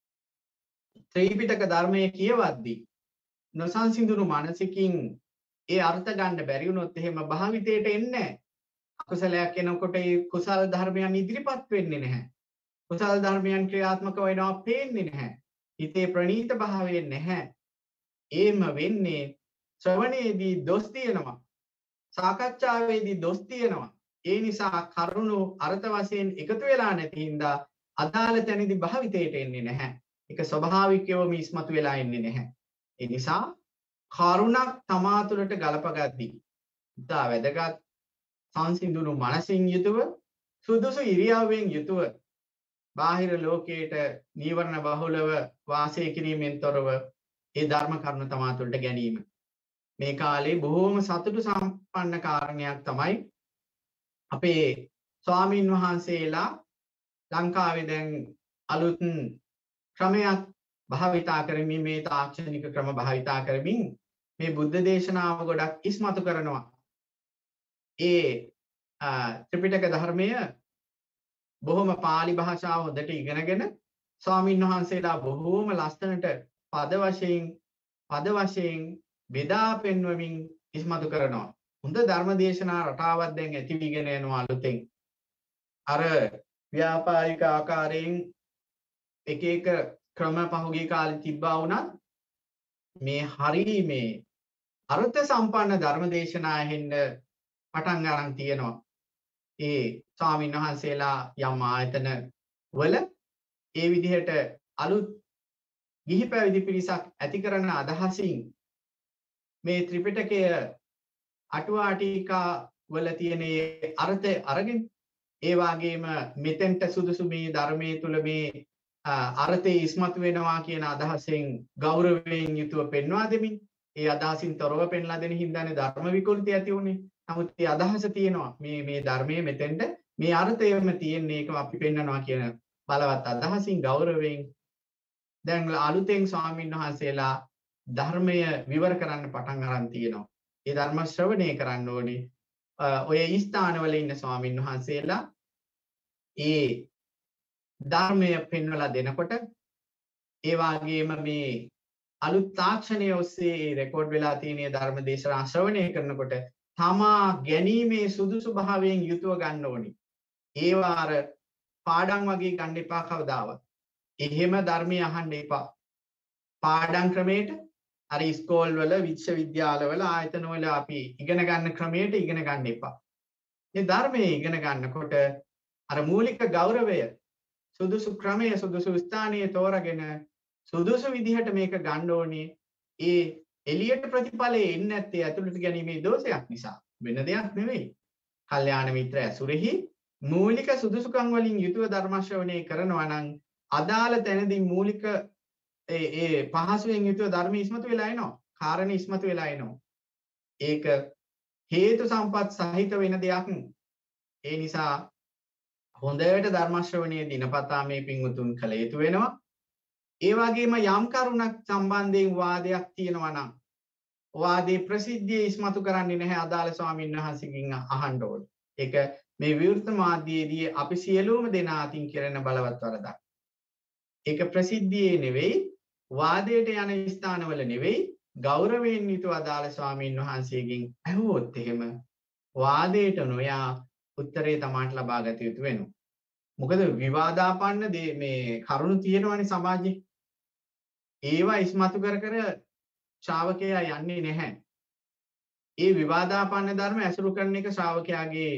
ත්‍රිපිටක ධර්මයේ කියවද්දී නොසංසිඳුණු මනසකින් ඒ අර්ථ ගන්න බැරි වුණොත් එහෙම භාවිතයට එන්නේ නැහැ. අකුසලයක් එනකොට ඒ කුසල ධර්මයන් ඉදිරිපත් වෙන්නේ නැහැ. කුසල ධර්මයන් ක්‍රියාත්මක වෙනවා පේන්නේ නැහැ. හිතේ ප්‍රණීත භාවය නැහැ. ඒම වෙන්නේ ශ්‍රවණයේදී දොස් තියෙනවා. සාකච්ඡාවේදී දොස් තියෙනවා. ඒ නිසා කරුණු අර්ථ වශයෙන් එකතු වෙලා නැති හින්දා අදාළ තැනදී භාවිතයට එන්නේ නැහැ. ඒක ස්වභාවිකවම ඉස්මතු වෙලා එන්නේ නැහැ. ඒ නිසා කරුණක් තමා තුළට ගලපගද්දී ඉතා වැදගත් සංසිඳුණු මනසින් යුතුව සුදුසු ඉරියව්වෙන් යුතුව බාහිර ලෝකයට නීවරණ බහුලව වාසය කිරීමෙන් තොරව ඒ ධර්ම කරුණ තමා තුළට ගැනීම. මේ කාලේ බොහෝම සතුටු සම්පන්න කාරණයක් තමයි අපේ ස්වාමීන් වහන්සේලා ලංකාවේ දැන් අලුත් ක්‍රමයක් භාවිතා කරමින් මේ තාක්ෂණික ක්‍රම භාවිතා කරමින් මේ බුද්ධ දේශනාව ගොඩක් ඉස්මතු කරනවා. ඒ ත්‍රිපිටක ධර්මය බොහොම පාලි භාෂාව හොඳට ඉගෙනගෙන ස්වාමීන් වහන්සේලා බොහෝම ලස්සනට පද වශයෙන් බෙදා පෙන්වමින් ඉස්මතු කරනවා. හොඳ ධර්ම දේශනා රටාවක් දැන් ඇති වීගෙන යනවා අලුතෙන්. අර ව්‍යාපාරික ආකාරයෙන් එක එක ක්‍රම පහුගිය කාලේ තිබ්බා වුණත් මේ හරීමේ අර්ථ සම්පන්න ධර්ම දේශනා ඇහෙන්න පටන් ගන්න තියෙනවා. ඒ ස්වාමීන් වහන්සේලා යම් ආයතන වල ඒ විදිහට අලුත් ගිහි පැවිදි පිරිසක් ඇති කරන අදහසින් මේ ත්‍රිපිටකය අටුවා ටීකා වල තියෙන අර්ථය අරගෙන ඒ වගේම මෙතෙන්ට සුදුසු මේ ධර්මයේ තුල මේ අර්ථය ඉස්මතු වෙනවා කියන අදහසෙන් ගෞරවයෙන් යුතුව පෙන්වා දෙමින් ඒ අදහසින් තොරව පෙන්ලා දෙන හින්දානේ ධර්ම විකෘති ඇති උනේ. නමුත් ඒ අදහස තියෙනවා මේ ධර්මයේ මෙතෙන්ට මේ අර්ථයම තියෙන්නේ ඒක අපි පෙන්වනවා කියන බලවත් අදහසින් ගෞරවයෙන් දැන් අලුතෙන් ස්වාමීන් වහන්සේලා ධර්මය විවර කරන්න පටන් අරන් තියෙනවා. ඒ ධර්ම ශ්‍රවණය කරන්න ඕනේ. ඔය ස්ථානවල ඉන්න ස්වාමීන් වහන්සේලා ඒ ධර්මය පෙන්වලා දෙනකොට ඒ වගේම මේ අලුත් තාක්ෂණයේ ඔස්සේ රෙකෝඩ් වෙලා තියෙන ධර්ම දේශනා ශ්‍රවණය කරනකොට තමා ගැනීමේ සුදුසු භාවයෙන් යුතුව ගන්න ඕනේ. ඒවා අර පාඩම් වගේ ගන්න එපා කවදාවත්. එහෙම ධර්මය අහන්න එපා. පාඩම් ක්‍රමයට අර ඉස්කෝල් වල විශ්වවිද්‍යාලවල ආයතන වල අපි ඉගෙන ගන්න ක්‍රමයට ඉගෙන ගන්න එපා. මේ ධර්මයේ ඉගෙන ගන්නකොට අර මූලික ගෞරවය සුදුසු ක්‍රමයේ සුදුසු ස්ථානයේ තෝරාගෙන සුදුසු විදිහට මේක ගන්න ඕනේ. ඒ එළියට ප්‍රතිඵලෙ එන්නේ නැත්තේ ඇතුළට ගැනීමේ දෝෂයක් නිසා. වෙන දෙයක් නෙවෙයි. කල්යාණ මිත්‍ර ඇසුරෙහි මූලික සුදුසුකම් වලින් යුතුව ධර්ම ශ්‍රවණය කරනවා නම් අදාළ තැනදී මූලික ඒ පහසුවෙන් යුතුව ධර්ම ඉස්මතු වෙලා එනවා. කාරණේ ඉස්මතු වෙලා එනවා. ඒක හේතු සම්පත් සහිත වෙන දෙයක්. ඒ නිසා හොඳට ධර්ම ශ්‍රවණයේ දිනපතා මේ පින්වතුන් කළ යුතු වෙනවා. ඒ වගේම යම් කරුණක් සම්බන්ධයෙන් වාදයක් තියෙනවා නම් වාදේ ප්‍රසිද්ධිය ඉස්මතු කරන්නේ නැහැ අදාළ ස්වාමීන් වහන්සේගෙන් අහන්න ඕනේ. ඒක මේ විවෘත මාධ්‍යයේදී අපි සියලුම දෙනා අතින් කරන බලවත් වරදක්. ඒක ප්‍රසිද්ධියේ නෙවෙයි වාදයට යන ස්ථානවල නෙවෙයි ගෞරවයෙන් යුතුව අදාළ ස්වාමීන් වහන්සේගෙන් අහුවොත් එහෙම වාදයට නොයා උත්තරේ තමාට ලබා ගත යුතු වෙනවා. මොකද විවාදාපන්න මේ කරුණු තියෙනවනේ සමාජයේ. ඒවා ඉස්මතු කර ශ්‍රාවකයා යන්නේ නැහැ. ඒ විවාදාපන්න ධර්ම ඇසුරු කරන එක ශ්‍රාවකයාගේ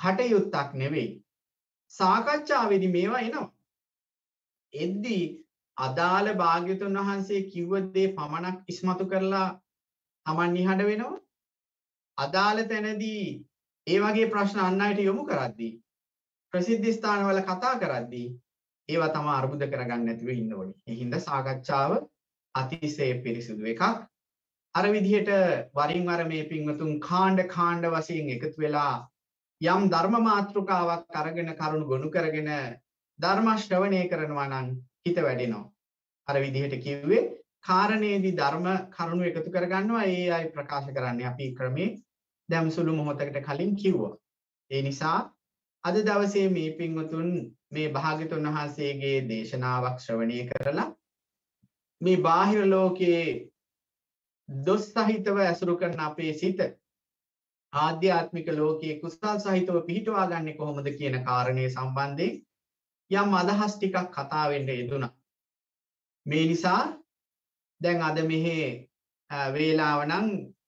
කටයුත්තක් නෙවෙයි. සාකච්ඡාවේදී මේවා එනවා. එද්දී අදාළ භාග්‍යතුන් වහන්සේ කිව්ව දේ පමණක් ඉස්මතු කරලා Taman නිහඬ වෙනවා. අදාළ තැනදී ඒ වගේ ප්‍රශ්න අන් අයට යොමු කරද්දී ප්‍රසිද්ධ ස්ථානවල කතා කරද්දී ඒවා තමයි අරුබුද කරගන්න නැතිව ඉන්න ඕනේ. ඒ හින්දා සාකච්ඡාව අතිශය පිරිසිදු එකක්. අර විදිහට වරින් වර මේ පින්වතුන් කාණ්ඩ වශයෙන් එකතු වෙලා යම් ධර්ම මාතෘකාවක් අරගෙන කරුණු ගොනු කරගෙන ධර්ම ශ්‍රවණය කරනවා නම් හිත වැඩෙනවා. අර විදිහට කිව්වේ කාරණේදී ධර්ම කරුණු එකතු කරගන්නවා. ඒ අය ප්‍රකාශ කරන්නේ අපි ක්‍රමේ දැන් සුළු මොහොතකට කලින් කිව්වා. ඒ නිසා අද දවසේ මේ පින්වතුන් මේ භාග්‍යතුන් වහන්සේගේ දේශනාවක් ශ්‍රවණය කරලා මේ බාහිර ලෝකයේ දොස් සහිතව ඇසුරු කරන අපේ සිත ආධ්‍යාත්මික ලෝකයේ කුසල් සහිතව පිහිටවා ගන්නේ කොහොමද කියන කාරණේ සම්බන්ධයෙන් යම් අදහස් ටිකක් කතා වෙන්න යෙදුණා. මේ නිසා දැන් අද මෙහි වේලාව නම්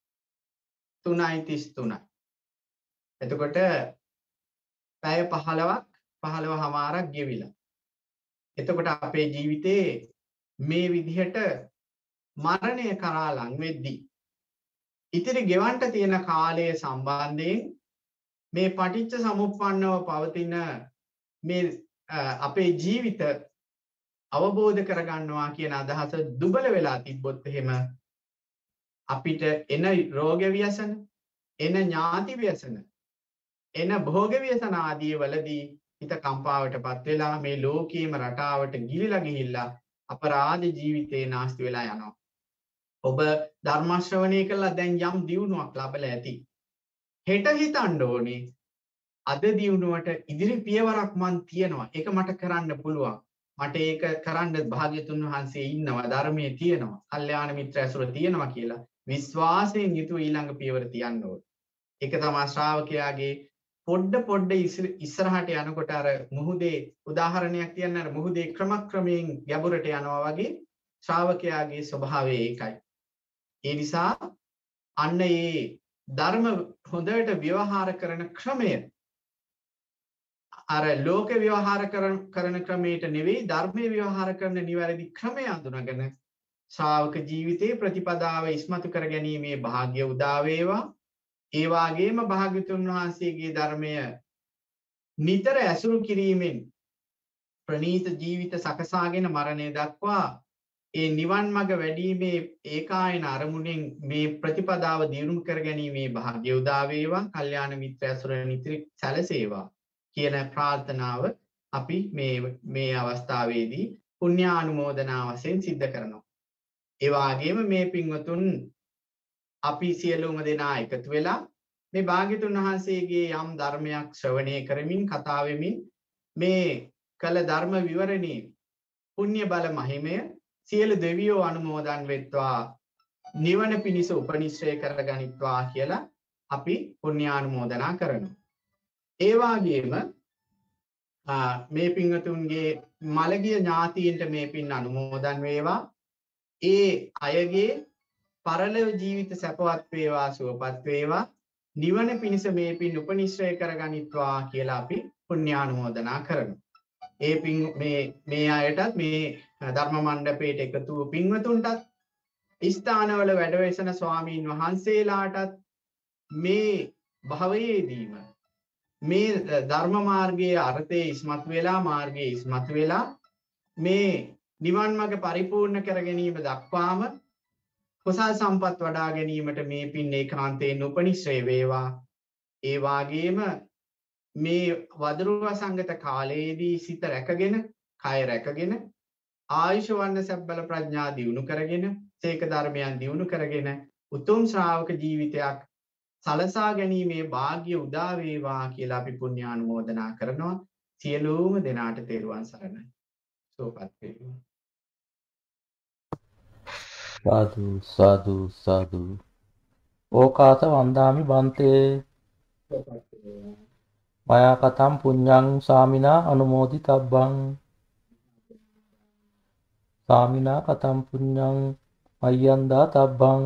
3:33. එතකොට පැය 15ක් ගෙවිලා. එතකොට අපේ ජීවිතේ මේ විදිහට මරණය කරා ලං වෙද්දී ඉතිරි ගෙවන්න තියෙන කාලය සම්බන්ධයෙන් මේ පටිච්ච සමුප්පන්නව පවතින මේ අපේ ජීවිත අවබෝධ කරගන්නවා කියන අදහස දුබල වෙලා තිබ්බොත් එහෙම අපිට එන රෝග ව්‍යසන, එන ඥාති ව්‍යසන, එන භෝග ව්‍යසන ආදී වලදී හිත කම්පාවටපත් වෙලා මේ ලෝකීයම රටාවට ගිලිලා ගිහිල්ලා අපරාධ ජීවිතේ නාස්ති වෙලා යනවා. ඔබ ධර්ම ශ්‍රවණය කළා දැන් යම් දියුණුවක් ලැබලා ඇති. හෙට හිතන්න ඕනේ අද දියුණුවට ඉදිරි පියවරක් මන් තියනවා. ඒක මට කරන්න පුළුවන්. මට ඒක කරන්න භාග්‍යතුන් වහන්සේ ඉන්නවා, ධර්මයේ තියෙනවා, කල්යාණ මිත්‍ර ඇසුර තියෙනවා කියලා විශ්වාසයෙන් යුතුව ඊළඟ පියවර තියන්න ඕනේ. ඒක තමයි ශ්‍රාවකයාගේ පොඩ ඉස්සරහට යනකොට අර මුහුදේ උදාහරණයක් කියන්න අර මුහුදේ ක්‍රමක්‍රමයෙන් ගැඹුරට යනවා වගේ ශ්‍රාවකයාගේ ස්වභාවය ඒකයි. ඒ නිසා අන්න ඒ ධර්ම හොඳට ව්‍යවහාර කරන ක්‍රමය අර ලෝක ව්‍යවහාර කරන ක්‍රමයට නෙවෙයි ධර්මයේ ව්‍යවහාර කරන නිවැරදි ක්‍රමය අඳුනගෙන ශ්‍රාවක ජීවිතේ ප්‍රතිපදාව ඉස්මතු කර ගැනීමේ වාග්ය උදා වේවා. ඒ වාගේම භාග්‍යතුන් වහන්සේගේ ධර්මය නිතර ඇසුරු කිරීමෙන් ප්‍රණීත ජීවිත සකසාගෙන මරණය දක්වා ඒ නිවන් මඟ වැඩිීමේ ඒකායන අරමුණෙන් මේ ප්‍රතිපදාව දියුණු කර ගැනීමේ වාග්ය උදා වේවා. කල්යාණ මිත්‍ර ඇසුර නිතර සැලසේවා කියන ප්‍රාර්ථනාව අපි මේ අවස්ථාවේදී පුණ්‍යානුමෝදනා වශයෙන් සිද්ධ කරනවා. ඒ වගේම මේ පින්වතුන් අපි සියලුම දෙනා එකතු වෙලා මේ භාග්‍යතුන් වහන්සේගේ යම් ධර්මයක් ශ්‍රවණය කරමින් කතා වෙමින් මේ කළ ධර්ම විවරණේ පුණ්‍ය බල මහිමය සියලු දෙවියෝ අනුමෝදන් වෙත්වා, නිවන පිණිස උපනිශ්‍රය කරගනිත්වා කියලා අපි පුණ්‍යානුමෝදනා කරනවා. ඒ වගේම මේ පින්වතුන්ගේ මළගිය ඥාතීන්ට මේ පින් අනුමෝදන් වේවා. ඒ අයගේ පරලොව ජීවිත සැපවත් වේවා, සුවපත් වේවා. නිවන පිණිස මේ පින් උපනිශ්‍රය කරගනිත්වා කියලා අපි පුණ්‍යානුමෝදනා කරනවා. ඒ පින් මේ අයටත් මේ ධර්ම මණ්ඩපයට එකතු වූ පින්වතුන්ටත් ස්ථානවල වැඩවෙසන ස්වාමීන් වහන්සේලාටත් මේ භවයේදීම මේ ධර්ම මාර්ගයේ අර්ථයේ ඉස්මතු වෙලා මාර්ගයේ ඉස්මතු වෙලා මේ නිවන් මඟ පරිපූර්ණ කර ගැනීම දක්වාම කුසල් සම්පත් වඩා ගැනීමට මේ පින් ඒකාන්තයෙන් උපනිශ්‍රය වේවා. ඒ වාගේම මේ වදරු වසංගත කාලයේදී සිත රැකගෙන, කය රැකගෙන, ආයුෂ වර්ණ සැපබල ප්‍රඥා දියුණු කරගෙන, සේක ධර්මයන් දියුණු කරගෙන උතුම් ශ්‍රාවක ජීවිතයක් සලසා ගැනීමේ වාග්ය උදා වේවා කියලා අපි පුණ්‍යානුමෝදනා කරනවා. සියලුම දෙනාට තෙරුවන් සරණයි. සුවපත් වේවා. සාදු සාදු සාදු. ඕකාත වන්දාමි බන්තේ මයා කතම් පුඤ්ඤං සාමිනා අනුමෝදිතබ්බං. සාමිනා කතම් පුඤ්ඤං අය්යන්දා තබ්බං.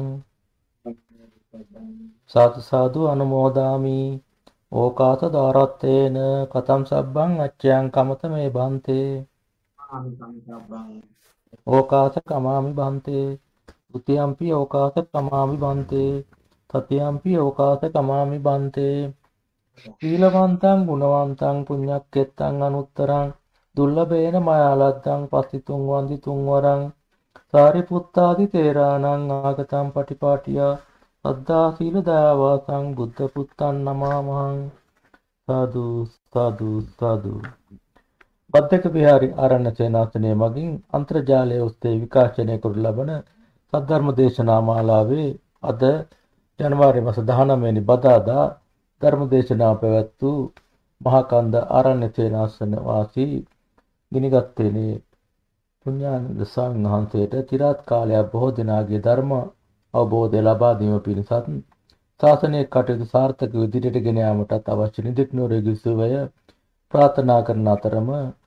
සාදු සාදු අනුමෝදාමි. ඕකාත දාරත්තේන කතම් සබ්බං අච්ඡයං කමත මේ බන්තේ. ඕකාස කමාමි බන්තේ. ဒုတိယံ පි ඕකාස කමාමි බන්තේ. තතියම්පි ඕකාස කමාමි බන්තේ. සීලවන්තං ගුණවන්තං පුඤ්ඤක්කෙත්තං අනුත්තරං දුර්ලභේන මයාලද්දං පස්සිතුං වන්දි තුන්වරං සාරිපුත්තාදි තේරාණං ආගතං පටිපාටියා සද්ධා සීල දයාවාසං බුද්ධ පුත්තං නමාමහං. සාදු සාදු සාදු. බද්දක විහාරි ආරණ්‍ය සේනාසනය මගින් අන්තර්ජාලය ඔස්සේ විකාශනය කරනු ලබන සද්ධර්ම දේශනා මාලාවේ අද ජනවාරි මාස 19 වෙනි බදාදා ධර්ම දේශනා පැවැත් වූ මහාකන්ද ආරණ්‍ය සේනාසන වාසී ගිනිගත්තේනේ පුඤ්ඤානන්ද ස්වාමීන් වහන්සේට চিරාත් කාලයක් බොහෝ දිනාගේ ධර්ම අවබෝධය ලබා දීම පිණිසත් ශාසනයේ කටයුතු සාර්ථක විදිහට ගෙන යාමටත් අවශ්‍ය නිදුක් නිරෝගී සුවය ප්‍රාර්ථනා කරන අතරම